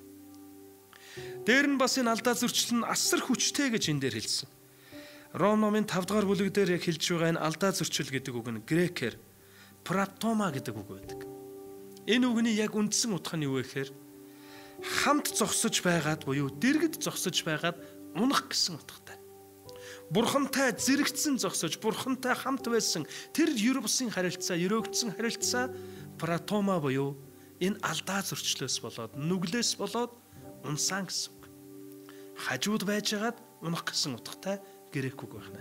Дээр нь бас энэ алдаа зөрчил нь асар хүчтэй гэж энэ дээр хэлсэн. Ром номын 5 дугаар бүлэг дээр яг хэлж байгаа энэ алдаа зөрчил гэдэг үг нь грекээр праптома гэдэг үг байдаг. Энэ үгний яг үндсэн утга нь юу вэ гэхээр хамт зогсож байгаад буюу дэргэд зогсож байгаад унах гэсэн утгатай. Бурхантай зэрэгцэн зогсож, Бурхантай хамт байсан тэр ер бусын харилцаа, өрөөгдсөн харилцаа праптома буюу энэ алдаа зөрчлөөс болоод, нүглээс болоод унсан гэсэн үг. Хажууд байжгаад унах гэсэн утгатай грек үг байна.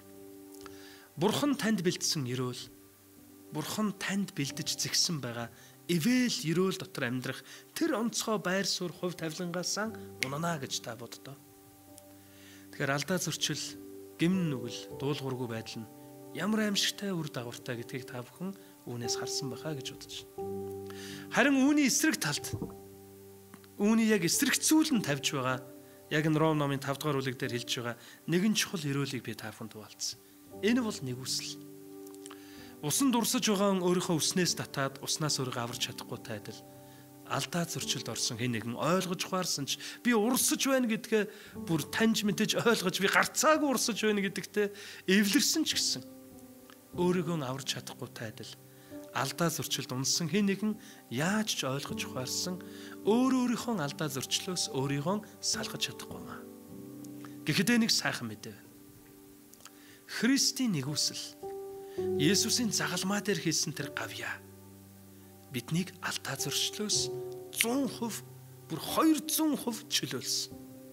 Бурхан танд бэлдсэн өрөөл, Бурхан танд бэлдэж зэгсэн байгаа эвэл өрөөл дотор амьдрах тэр онцгой байр суурь хувь тавилангаасаа унана гэж та боддоо. Тэгэхээр алдаа зөрчил, гим нүгэл, дуулуургүй байдал нь ямар аимшигтай үр дагавартай гэдгийг та бүхэн үүнээс харсан байхаа гэж бодож байна. Харин үүний эсрэг талд үүний яг эсрэгцүүлэн тавьж байгаа яг энэ Ром номын 5 дугаар бүлэг дээр хэлж байгаа нэгэн чухал өрөөлийг би та бүхэнд хуваалцсан. Энэ бол нэгүсэл. Усан дурсаж байгаа өөрийнхөө үснээс татаад уснаас өөрийгөө аварч чадахгүй тайдал алдаа зөрчилд орсон хэн нэгэн ойлгож ухаарсан ч би урсаж байна гэдгээ бүр таньж мэдэж ойлгож би гарцаагүй урсаж байна гэдэгтээ эвлэрсэн ч гэсэн өөрийгөө аварч чадахгүй тайдал алдаа зөрчилд унсан хэн нэгэн яаж ч ойлгож ухаарсан өөрийнхөө алдаа зөрчлөөс өөрийгөө салгаж чадахгүй маа. Гэхдээ нэг сайхан мэдээ байна. Христийн нэгүсэл, Есүсийн загалмаа дээр хийсэн тэр гавья биднийг алдаа зөрчлөөс 100%, бүр 200% чөлөөлсөн.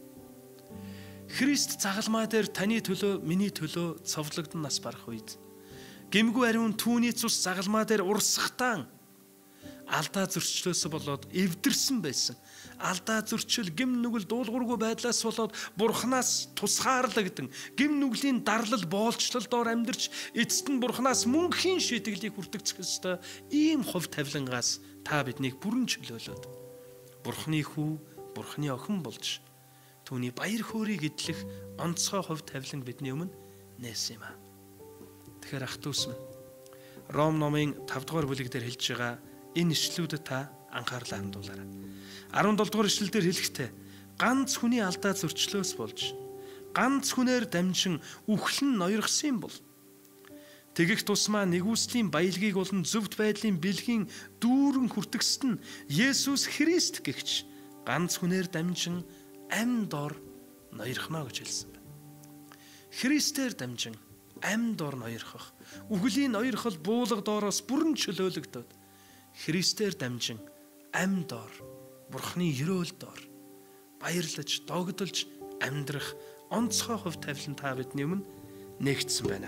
Христ загалмаа дээр таны төлөө, миний төлөө цовдлогдсон нас барах үед гэмгүй ариун түүний цус загалмаа дээр урсахтаа алдаа зөрчлөөс болоод эвдэрсэн байсан. Алдаа зөрчил, гим нүгэл, дуулуургүй байдлаас болоод Бурханаас тусгаарлагдсан, гим нүглийн дарлал, боолчлолдоор амьдарч эцэст нь Бурханаас мөнхийн шийтгэлийг хүртэгцэх ёстой ийм хувь тавилангаас та биднийг бүрэн чөлөөлөд Бурханы хүү, Бурханы охин болж түүний баяр хөөргийг эдлэх онцгой хувь тавилан бидний өмнө нээсэн юм аа. Тэгэхээр ах дүүс минь, Ром номын 5 дугаар бүлэг дээр хэлж байгаа энэ ишлүүдэд та анхаарлаа хандуулаарай. 17 дугаар ишлэлдэр хэлэхдээ ганц хүний алдаа зөрчлөөс болж ганц хүнээр дамжин үхлэн ноёрхсон юм бол Тэгэх тусмаа нэгүслийн баялагийг болон зөвхт байдлын бэлгийн дүүрэн хүртэгсэд нь Есүс Христ гэгч ганц хүнээр дамжин амьд ор ноёрхно гэж хэлсэн байна. Христээр дамжин амьд ор ноёрхох, үхлийн ноёрхол буулга доороос бүрэн чөлөөлөгдөд Христээр дамжин амьд ор, Бурхны ерөөл дор баярлаж, догдолж амьдрах онцгой хувь тавилан та бидний өмнө нэгдсэн байна.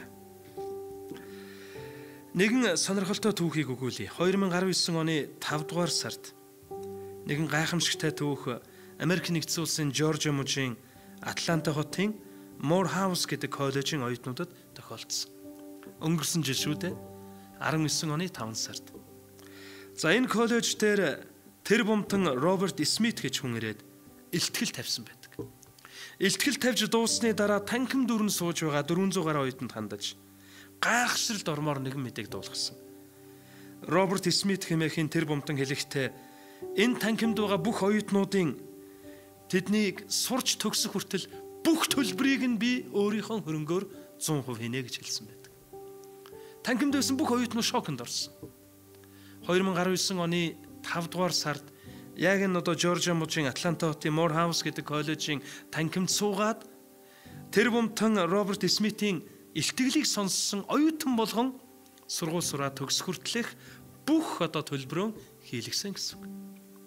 Нэгэн сонирхолтой түүхийг өгүүлье. 2019 оны 5 дугаар сард нэгэн гайхамшигтай түүх Америк нэгдсэн улсын Жоржиа мужийн Атланта хотын Morehouse гэдэг коллежийн оюутнуудад тохиолдсон. Өнгөрсөн жил шүү дээ. 19 оны 5 сард. За энэ коллеж дээр тэр бомтон Роберт Смит гэж хүн ирээд илтгэл тавьсан байдаг. Илтгэл тавьж дууссаны дараа танхим дүрэн сууж байгаа 400 гаруй оюутанд хандаж гайхшралд ормоор нэгэн мэдээг дуулгасан. Роберт Смит хэмээхийн тэр бомтон хэлэхдээ энэ танхимд байгаа бүх оюутнуудын тэднийг сурч төгсөх хүртэл бүх төлбөрийг нь би өөрийнхөө хөрөнгөөр 100% хийнэ гэж хэлсэн байдаг. Танхимд байсан бүх оюутнууд шоконд орсон. 2019 оны 5 дугаар сард яг энэ Жоржиа мужийн Атланта хотын Morehouse гэдэг коллежийн танхимд суугаад тэр бомтон Роберт Смитийн илтгэлийг сонссон оюутан болгон сургууль сураа төгсөх хүртэлх бүх төлбөрөө хийлгсэн гэсэн үг.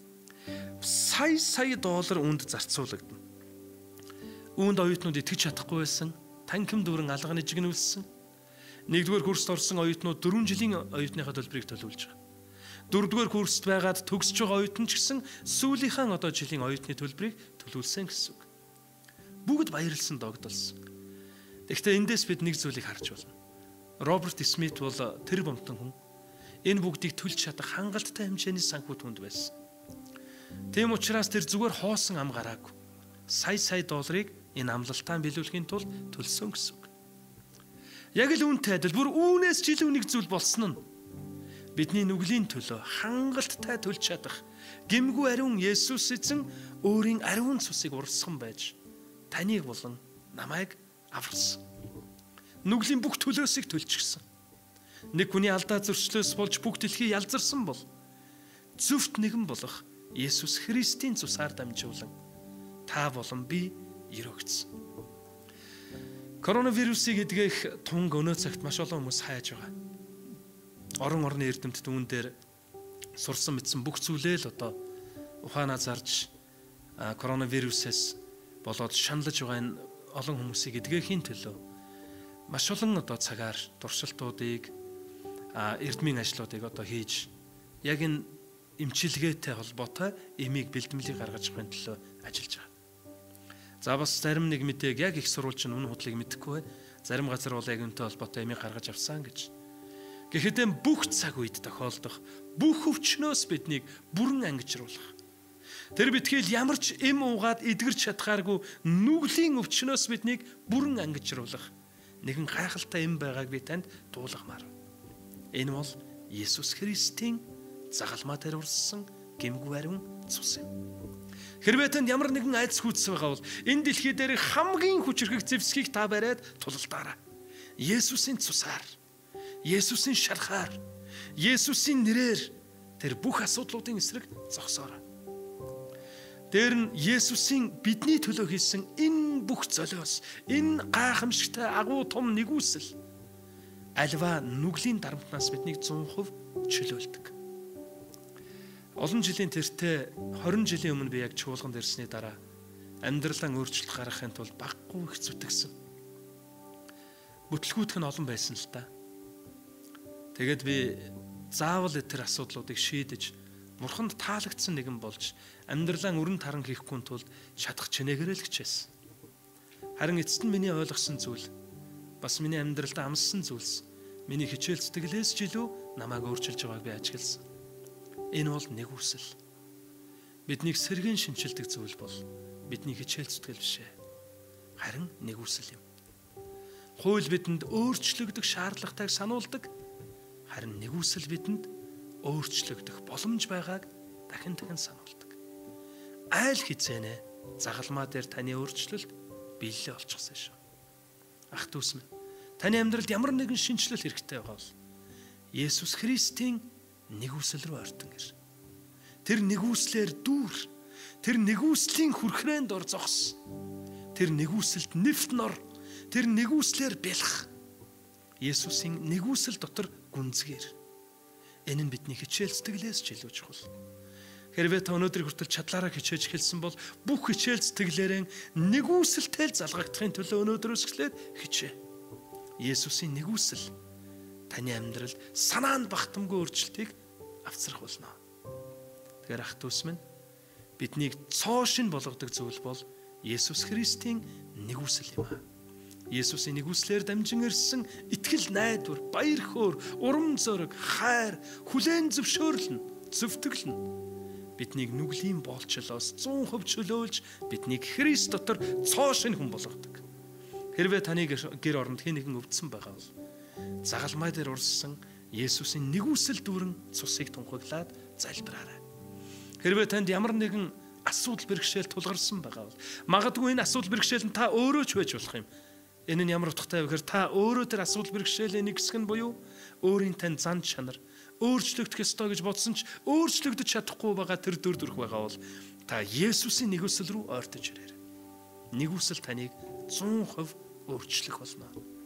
Сая доллар үүнд зарцуулагдана. Үүнд оюутнууд итгэж чадахгүй байсан, танхим дүрэн алганы жигнүүлсэн. 1-р курст орсон оюутнууд 4 жилийн оюутныхаа төлбөрийг төлөвлөж байгаа. 4-р курст байгаад төгсөж байгаа оюутан ч гэсэн сүүлийнхаа жилийн оюутны төлбөрийг төлөвлөсөн гэсэн үг. Бүгд баярлсан, догдолсон. Гэхдээ эндээс бид нэг зүйлийг харж байна. Роберт Смит бол тэр бомтон хүн. Энэ бүгдийг төлж чадах хангалттай хэмжээний санхүү түнд байсан. Тийм учраас тэр зүгээр хоосон ам гараагүй. Сая долларыг энэ амлалтаа биелүүлэхийн тулд төлсөн гэсэн үг. Яг л үүнтэй адил бүр үүнээс ч илүү нэг зүйл болсон нь бидний нүглийн төлөө хангалттай төлж чадах гэмгүй ариун Есүс эзэн өөрийн ариун цусыг урсган байж таныг болон намайг аварсан. Нүглийн бүх төлөөсийг төлчихсөн. Нэг хүний алдаа зөрчлөөс болж бүх дэлхий ялзарсан бол зөвхт нэгэн болох Есүс Христийн цусаар дамжуулан та болон би өрөөгдсөн. Коронавирусыг эдгэх тунг өнөө цагт маш олон хүмүүс хайж байгаа. Орон орны эрдэмтэд үүн дээр сурсан мэдсэн бүх зүйлээ л ухаанаа зарж коронавирусээс болоод шаналж байгаа энэ олон хүмүүсийг эдгэхийн төлөө маш олон цагаар туршилтуудыг эрдмийн ажлуудыг хийж яг энэ эмчилгээтэй холбоотой эмийг бэлтгэлийг гаргаж авахын төлөө ажиллаж байгаа. За бас зарим нэг мэдээг яг их сурвалж нь үнэн худлыг мэдэхгүй. Зарим газар бол яг үнэтэй холбоотой эмийг гаргаж авсан гэж. Гэхдээ бүх цаг үед тохиолдох бүх өвчнөөс биднийг бүрэн ангижруулах. Тэр битгийл ямар ч эм уугаад эдгэрч чадхааргүй нүглийн өвчнөөс биднийг бүрэн ангижруулах нэгэн гайхалтай эм байгааг би танд дуулгамаар. Энэ бол Есүс Христийн загалмаа дээр урссан гэмгүй ариун цус юм. Хэрвээ танд ямар нэгэн айдас хүчс байгаа бол энэ дэлхий дээр хамгийн хүчрхэг зэвсгийг та бариад тулалдаарай. Есүсийн цусаар, Есүсийн шарахаар, Есүсийн нэрээр тэр бүх асуудлуудын эсрэг зогсоорой. Тэр нь Есүсийн бидний төлөө хийсэн энэ бүх золиос, энэ гайхамшигтай агуу том нэгүсэл альва нүглийн дарамтнаас биднийг 100% чөлөөлдөг. Олон жилийн тэртээ 20 жилийн өмнө би яг чуулганд ирсний дараа амьдралаа өөрчлөлт гаргахын тулд баггүй их зүтгэсэн. Бүтлгүүтх нь олон байсан л та. Тэгээд би заавал тэр асуудлуудыг шийдэж Бурханд таалагдсан нэгэн болж амьдралаа өрн таран хийхгүй тулд шатах чинээгээр л хичээсэн. Харин эцэст нь миний ойлгосон зүйл бас миний амьдралд амссан зүйлс миний хичээл сэтгэлээс ч илүү намайг өөрчилж байгааг би ажигласан. Энэ бол нэгүсэл. Биднийг сэргэн шинчилдэг зүйл бол бидний хичээл зүтгэл биш ээ. Харин нэгүсэл юм. Хууль бидэнд өөрчлөгдөх шаардлагатайг сануулдаг. Харин нэгүсэл бидэнд өөрчлөгдөх боломж байгааг дахин сануулдаг. Айл хизээнэ загалмаа дээр таны өөрчлөлт биелэлээ олчихсан шүү. Ах дүүс минь, Таны амьдралд ямар нэгэн шинжилэл хэрэгтэй байгаа бол Есүс Христийн нэгүсэл рүү ортон ир. Тэр нэгүслэр дүүр. Тэр нэгүслийн хүрхрээнд ор зогс. Тэр нэгүсэлд нэвт нор. Тэр нэгүслэр бэлх. Есүсийн нэгүсэл дотор гүнзгийр. Энэ нь бидний хичээл сэтгэлээс ч илүү чухал. Хэрвээ та өнөөдөр хүртэл чадлаараа хичээж эхэлсэн бол бүх хичээл сэтгэлээрээ нэгүсэлтэй залгагдахын төлөө өнөөдрөөс эхлээд хичээ. Есүсийн нэгүсэл таны амьдралд санаанд багтамгүй өөрчлөлтийг авчрах болно. Тэгэхээр ах дүүс минь, биднийг цоо шин болгодог зүйл бол Есүс Христийн нэгүсэл юм аа. Есүсийн нэгүслэр дамжин ирсэн итгэл найдвар, баяр хөөр, урам зориг, хайр, хүлээн зөвшөөрлөн, зөвтгөл нь биднийг нүглийн боолчлоос 100% чөлөөлж биднийг Христ дотор цоо шин хүн болгодог. Хэрвээ таны гэр оронд хэн нэгэн өвдсөн байгаа бол загалмай дээр урссан Есүсийн нэгүсэл дүүрэн цусыг тунхаглаад залбираарай. Хэрвээ танд ямар нэгэн асуудал бэрхшээл тулгарсан байгаа бол магадгүй энэ асуудал бэрхшээл нь та өөрөө ч байж болох юм. Энэ нь ямар утгатай вэ гэхээр та өөрөө тэр асуудал бэрхшээлийн нэг хэсэг нь буюу өөрийн тань зан чанар өөрчлөгдөх ёстой гэж бодсон ч өөрчлөгдөж чадахгүй байгаа тэр дүр төрх байгаа бол та Есүсийн нэгүсэл рүү ойртож ирээрэй. Нэгүсэл таныг 100% өөрчлөх болно.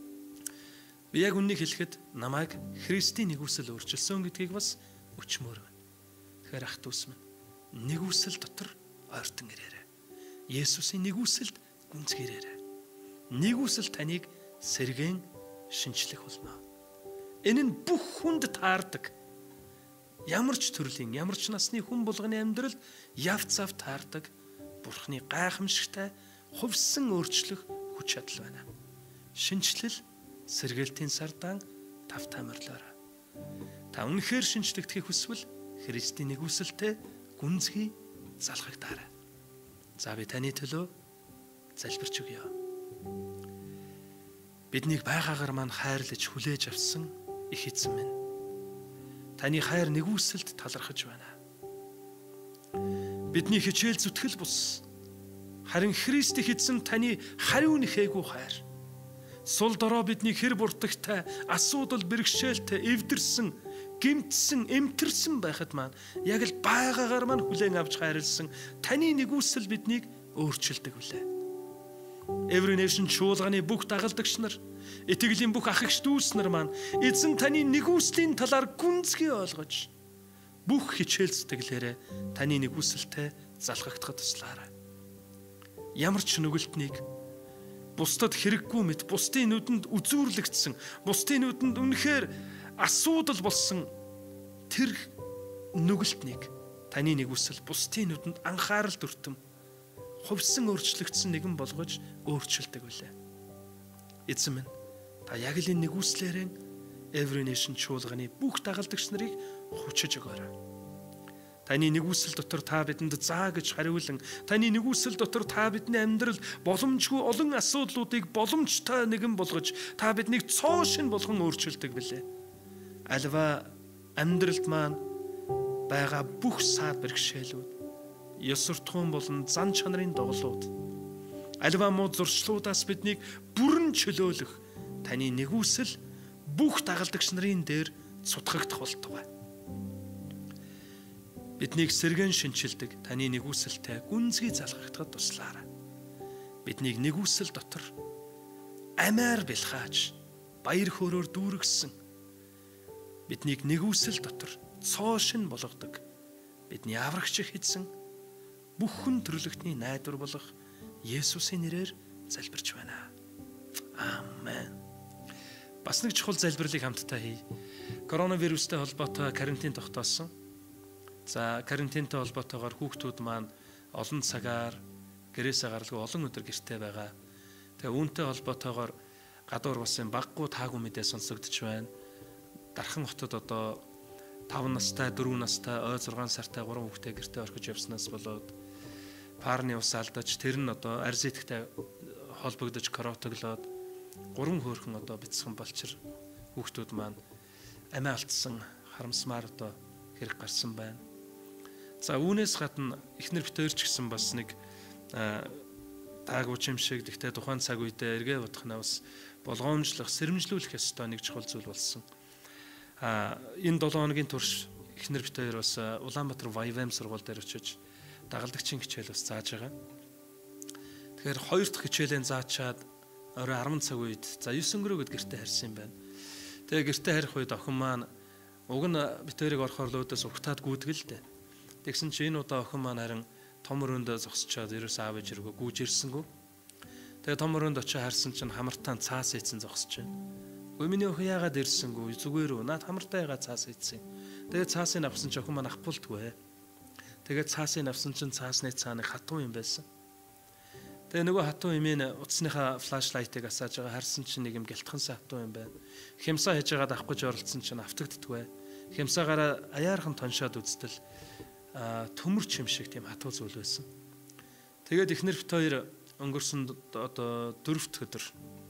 Би яг үннийг хэлэхэд намайг Христийн нэгүсэл өөрчилсөн гэдгийг бас өчмөр байна. Тэгэхээр ах дүүс минь, нэгүсэл дотор ойртон ирээрэй. Есүсийн нэгүсэлд гүнзгийрээрэй. Нэгүсэл таныг сэргээн шинчлэх болно. Энэ нь бүх хүнд таардаг. Ямар ч төрлийн, ямар ч насны хүн болгоны амьдралд явц зав таардаг Бурхны гайхамшигтай хувьсан өөрчлөх хүч чадал байна. Шинчлэл сэргээлтийн сардаан тавтай морилоорой. Та үнэхээр шинчлэгдэхийг хүсвэл Христийн нэгүсэлтэй гүнзгий залхагдаарай. За би таны төлөө залбирч өгье. Биднийг байгаагаар маань хайрлаж хүлээж авсан их эзэн минь. Таны хайр нэгүсэлд талархаж байна. Бидний хичээл зүтгэл бус. Харин Христ их эзэн таны хариу нэхээгүй хайр. Сул дорой бидний хэр буртагтай, асуудал бэрхшээлтэй, эвдэрсэн, гэмтсэн, эмтэрсэн байхад маань яг л байгаагаар маань хүлээн авч хайрлсан таны нэгүсэл биднийг өөрчилдөг үлээ. Every Nation чуулганы бүх дагалдагч нар, итгэлийн бүх ах эгч дүүс нар маань эзэн таны нэгүслийн талаар гүнзгий ойлгож бүх хичээл сэтгэлээрээ таны нэгүсэлтэй залхагдахад туслаарай. Ямар ч нүгэлтнийг бусдад хэрэггүй мэт бусдын нүдэнд үзүүрлэгдсэн, бусдын нүдэнд үнэхээр асуудал болсон тэр нүгэлтнийг таны нэгүсэл бусдын нүдэнд анхаарал төртөм хувьсан өөрчлөгдсөн нэгэн болгож өөрчилдөг үлээ. Эзэн минь, та яг л энэ нэгүслээрэн Every Nation чуулганы бүх дагалдагч нарыг хүчиж өгөөрэй. Таны нэгүсэл дотор та бидэнд заа гэж хариулан, таны нэгүсэл дотор та бидний амьдрал боломжгүй олон асуудлуудыг боломжтой нэгэн болгож, та биднийг цоо шин болгон өөрчилдөг билээ. Альва амьдралд маань байгаа бүх саад бэрхшээлүүд, ёс суртахуун болон зан чанарын доголууд, альва муу зуршлуудаас биднийг бүрэн чөлөөлөх таны нэгүсэл бүх дагалдагч нарын дээр цутгагдах болтугай. Биднийг сэргэн шинчилдэг таны нэгүсэлтэй гүнзгий залгагдахад туслаарай. Биднийг нэгүсэл дотор амиар бэлхааж, баяр хөөрөөр дүүргэсэн, биднийг нэгүсэл дотор цоо шин болгодог бидний аврагч их эзэн, бүх хүн төрлөختний найдвар болох Есүсийн нэрээр залбирч байна. Амен. Бас нэг чухал залбирлыг хамтдаа хий. Коронавирустэй холбоотой карантин тогтоосон. За, карантинтай холбоотойгоор хүүхдүүд маань олон цагаар гэрээсээ гаралгүй олон өдөр гэртээ байгаа. Тэгээ үүнтэй холбоотойгоор гадуур усын баггүй таагүй мэдээ сонсогдож байна. Дархан хотод одоо 5 настай, 4 настай, ой 6 сартай 3 хүүхдээ гэртээ орхиж явснаас болоод парны ус алдаж тэр нь одоо арзитгтай холбогдож коротоглоод 3 хөөрхөн одоо бяцхан болчир хүүхдүүд маань амиа алдсан харамсмаар одоо хэрэг гарсан байна. За үүнээс гадна эхнэр битээрч гэсэн бас нэг таагүй юм шиг гэхдээ тухайн цаг үедээ эргээ бодохнаа бас болгоомжлох, сэрэмжлүүлэх ёстой нэг чухал зүйл болсон. Энэ 7 хоногийн турш эхнэр бит хоёр бас Улаанбаатар Вайвэм сургууль дээр очиж дагалдагчийн хичээл бас зааж байгаа. Тэгэхээр 2 дахь хичээлийн заачаад орой 10 цаг үед за 9 өнгөрөөд гэртээ харьсан юм байна. Тэгээ гэртээ харих үед охин маань уг нь бит хоёрыг орохоор лөөдөөс угтаад гүйдэг л дээ. Тэгсэн чи энэ удаа охин маань харин том өрөөндөө зогсчоод ерөөс аав ээж рүүгээ гүйж ирсэнгүү. Тэгээ том өрөөнд очиж харсан чинь хамартаан цаас ийцэн зогсож байна. Өө миний охин яагаад ирсэнгүү? Зүгээр үү? Наад хамартаа яагаад цаас ийцэн? Тэгээ цаасыг авсан ч охин маань ахпулдгүй. Тэгээ цаасыг авсан чинь цаасны цааныг хатуу юм байсан. Тэгээ нөгөө хатуу имийн утасныхаа флашлайтыг асааж байгаа харсан чинь нэг юм гэлтхэнсэн хатуу юм байна. Хямсаа хийж байгаад авах гэж оролцсон чинь автагддаггүй. Хямсаагаараа аяархан тоншоод үзтэл төмөрч юм шиг тийм хатуу зүйл байсан. Тэгээд эхнэр бит хоёр өнгөрсөн одоо 4 дахь өдөр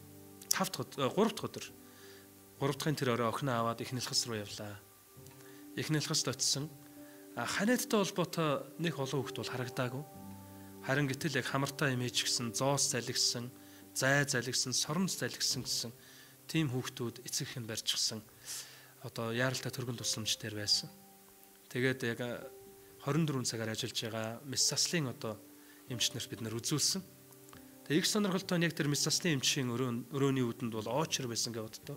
5 дахь өдөр 3 дахь тэр орой охиноо аваад эхнэлхас руу явлаа. Эхнэлхаст очисон. Ханиадтай холбоотой нэг олон хүүхэд бол харагдаагүй. Харин гэтэл яг хамартаа имэж гисэн, зоос залгисан, зай залгисан, соронц залгисан гэсэн тийм хүүхдүүд эцэг хэн барьчихсан. Одоо яаралтай төргөн тусламж дээр байсан. Тэгээд яг 24 цагаар ажиллаж байгаа мис заслын одоо эмчнэрт бид нар үзүүлсэн. Тэгээд их сонирхолтой нь яг тэр мис заслын эмчийн өрөөний үүдэнд бол оочр байсан гэж боддоо.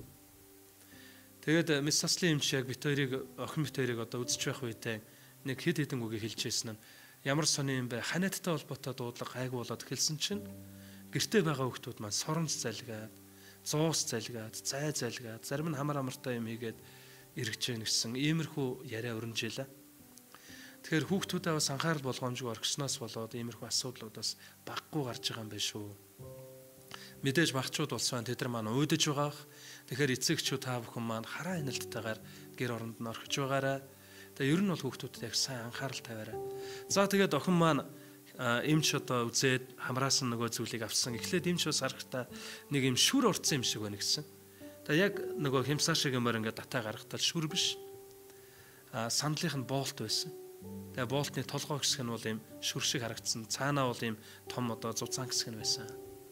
Тэгээд мис заслын эмч яг бит хоёрыг охин бит хоёрыг одоо үзэж байх үедээ нэг хэд хэдэн үгийг хэлж ирсэн нь ямар сони юм бэ? Ханиадтай холбоотой дуудлага гайгүй болоод эхэлсэн чинь гэртээ байгаа хүүхдүүд маань соронц залгаад, зуус залгаад, зай залгаад, зарим нь хамартай юм хийгээд эргэж гэн гэсэн иймэрхүү яриа өрнөжлээ. Тэгэхээр хүүхдүүдээ бас анхаарал болгоомжгүй орхисноос болоод иймэрхүү асуудлуудаас баггүй гарч байгаа юм байна шүү. Мэдээж багчууд болсон тэд нар маань уйдаж байгаа. Тэгэхээр эцэгчүүд та бүхэн маань хараа хяналтайгаар гэр оронд нь орхиж байгаарай. Тэгээ ер нь бол хүүхдүүдэд яг сайн анхаарал тавиарай. За тэгээд охин маань эмч одоо үзээд хамраас нь нөгөө зүйлийг авсан. Эхлээд эмч бас харахтаа нэг юм шүр урдсан юм шиг байна гэсэн. Тэгээ яг нөгөө хямсаа шиг юмар ингээд татаа гаргахтаа шүр биш. Сандлынх нь боолт байсан. Тэгээ боолтны толгой хэсэг нь бол юм шүр шиг харагдсан. Цаанаа бол юм том одоо зузаан хэсэг нь байсан.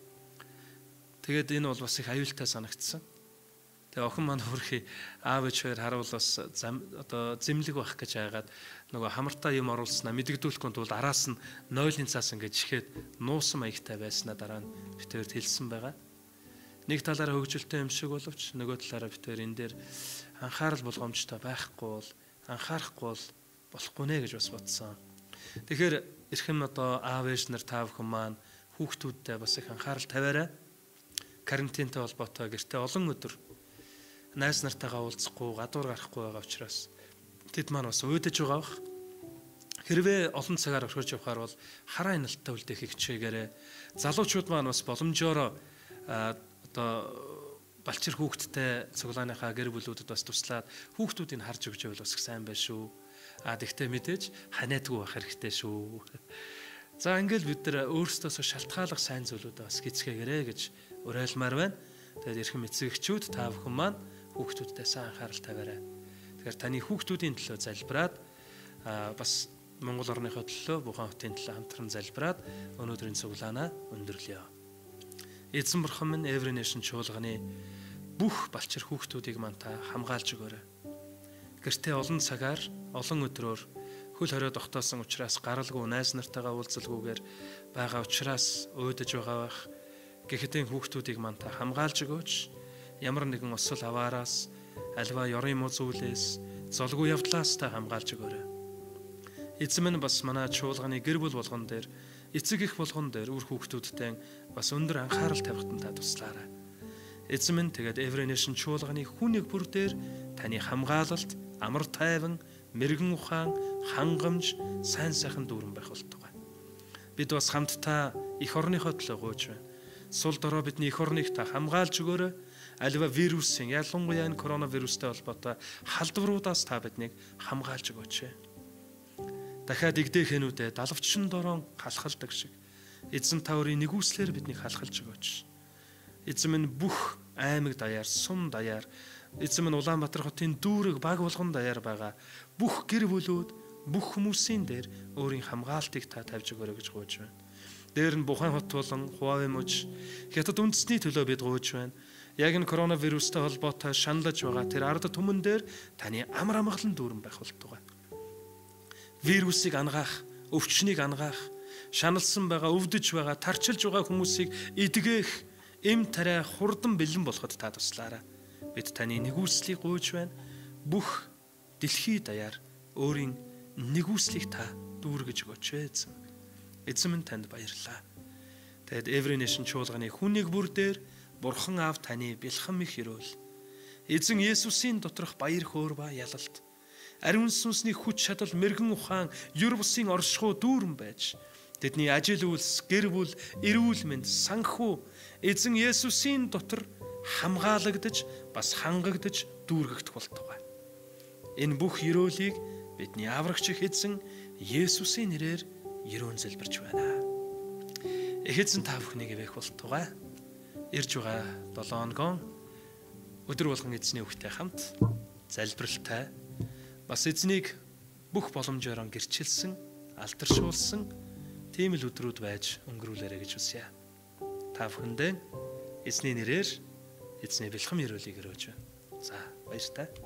Тэгээд энэ бол бас их аюултай санагдсан. Тэгээ охин маань хөрхи аав ээж хоёр харуул бас одоо зэмлэг байх гэж хайгаад нөгөө хамартаа юм оруулснаа мэдэгдүүлэхгүй тул араас нь нойлын цаас ингэж ихэд нуусан маягтай байснаа дараа нь битээр хэлсэн байгаа. Нэг талаараа хөгжилтэй юм шиг боловч нөгөө талаараа битээр энэ дээр анхаарал болгоомжтой байхгүй бол анхаарахгүй бол болохгүй нэ гэж бас бодсон. Тэгэхээр эрхэм одоо аав ээж нар та бүхэн маань хүүхдүүдтэй бас их анхаарал тавиарай. Карантинтай холбоотой гэртээ олон өдөр найз нартайгаа уулзахгүй, гадуур гарахгүй байгаа учраас тэд маань бас уйдаж байгаа бах. Хэрвээ олон цагаар орхиж явахаар бол хараа хяналттай үлдээх хичээгээрээ залуучууд маань бас боломжоор одоо балчир хүүхдтэй цуглааныхаа гэр бүлүүдэд бас туслаад хүүхдүүдийг харж өгч байвал бас их сайн байна шүү. Тэгтээ мэдээж ханиадгүй байх хэрэгтэй шүү. За ингээл бид нар өөрсдөөсөө шалтгааллах сайн зүйлүүдээ бас гисгээгээрэй гэж уриалмаар байна. Тэгээд эрхэм эцэгчүүд та бүхэн маань хүүхдүүдтэй сайн анхаарал тавиарай. Тэгэхээр таны хүүхдүүдийн төлөө залбираад бас Монгол орныхоо төлөө Бухан хотын төлөө хамтран залбираад өнөөдрийн цуглаанаа өндөрлөё. Эзэн бурхан минь Every Nation чуулганы бүх балчир хүүхдүүдийг маань та хамгаалж өгөөрэй. Гэртээ олон цагаар, олон өдрөөр хөл хорио тогтоосон учраас гаралгүй найз нартайгаа уулзалгүйгээр байгаа учраас уйдаж байгаа бах. Гэхэтэн хүүхдүүдийг маань та хамгаалж өгөөч. Ямар нэгэн осол аваараас, альва ёрын муу зүйлээс, золгүй явдлаас та хамгаалж өгөөрэй. Эзэн минь бас манай чуулганы гэр бүл болгон дээр, эцэг их болгон дээр үр хүүхдүүдтэй бас өндөр анхаарал тавихтан та туслаарай. Эзэн минь тэгээд Every Nation чуулганы хүн нэг бүр дээр таны хамгаалалт, амар тайван, мэрэгэн ухаан, хангамж, сайн сайхан дүүрэн байх болтугай. Бид бас хамтдаа эх орныхоо төлөө гуйж байна. Сул дорой бидний эх орныг та хамгаалж өгөөрэй. Альва вирусын, ялангуяа энэ коронавирустай холбоотой халдваруудаас та биднийг хамгаалж өгөөч. Дахиад игдэхэнүүдэд далавчшин дорон халахалдаг шиг эзэн та өөрийн нэгүслэр биднийг халахалж өгөөч. Эзэн минь бүх аймаг даяар, сум даяар, эзэн минь Улаанбаатар хотын дүүрэг баг болгон даяар байгаа бүх гэр бүлүүд, бүх хүмүүсийн дээр өөрийн хамгаалтыг та тавьж өгөөрэй гэж гуйж байна. Дээр нь Бухан хот болон Хуваавь мужи Хятад үндэсний төлөө бид гуйж байна. Яг энэ коронавирустай холбоотой шаналж байгаа тэр ард түмэн дээр таны амар амгалан дүүрэн байх болтугай. Вирусыг ангаах, өвчнийг ангаах, шаналсан байгаа, өвдөж байгаа, тарчилж байгаа хүмүүсийг эдгээх эм тариа хурдан бэлэн болоход та туслаарай. Бид таны нэгүслийг гуйж байна. Бүх дэлхий даяар өөрийн нэгүслийг та дүүргэж өгөөч эзэн. Эзэн минь танд баярлалаа. Тэгэд Every Nation чуулганы хүнийг бүр дээр Бурхан Аав таны бэлхэн их өрөөл. Эзэн Есүсийн доторх баяр хөөр ба ялалт. Ариун сүнсний хүч чадал мэрэгэн ухаан юр бусын оршихуй дүүрэн байж тэдний ажил үйлс, гэр бүл, эрүүл мэнд, санхүү эзэн Есүсийн дотор хамгаалагдаж бас хангагдаж дүүргэгдэх болтугай. Энэ бүх өрөөлийг бидний аврагч их эзэн Есүсийн нэрээр ерөөн залбирч байна. Их эзэн та бүхнийг эвэх болтугай. Ирж байгаа 7 хоногон өдөр болгон эзний үгтэй хамт залбиралтай бас эзнийг бүх боломжоор гэрчилсэн, алдаршуулсан тийм л өдрүүд байж өнгөрүүлээрэй гэж хүсье. Та бүхэндээ эзний нэрээр эзний бэлхэм өрөөлийг өрөөж байна. За баяр та.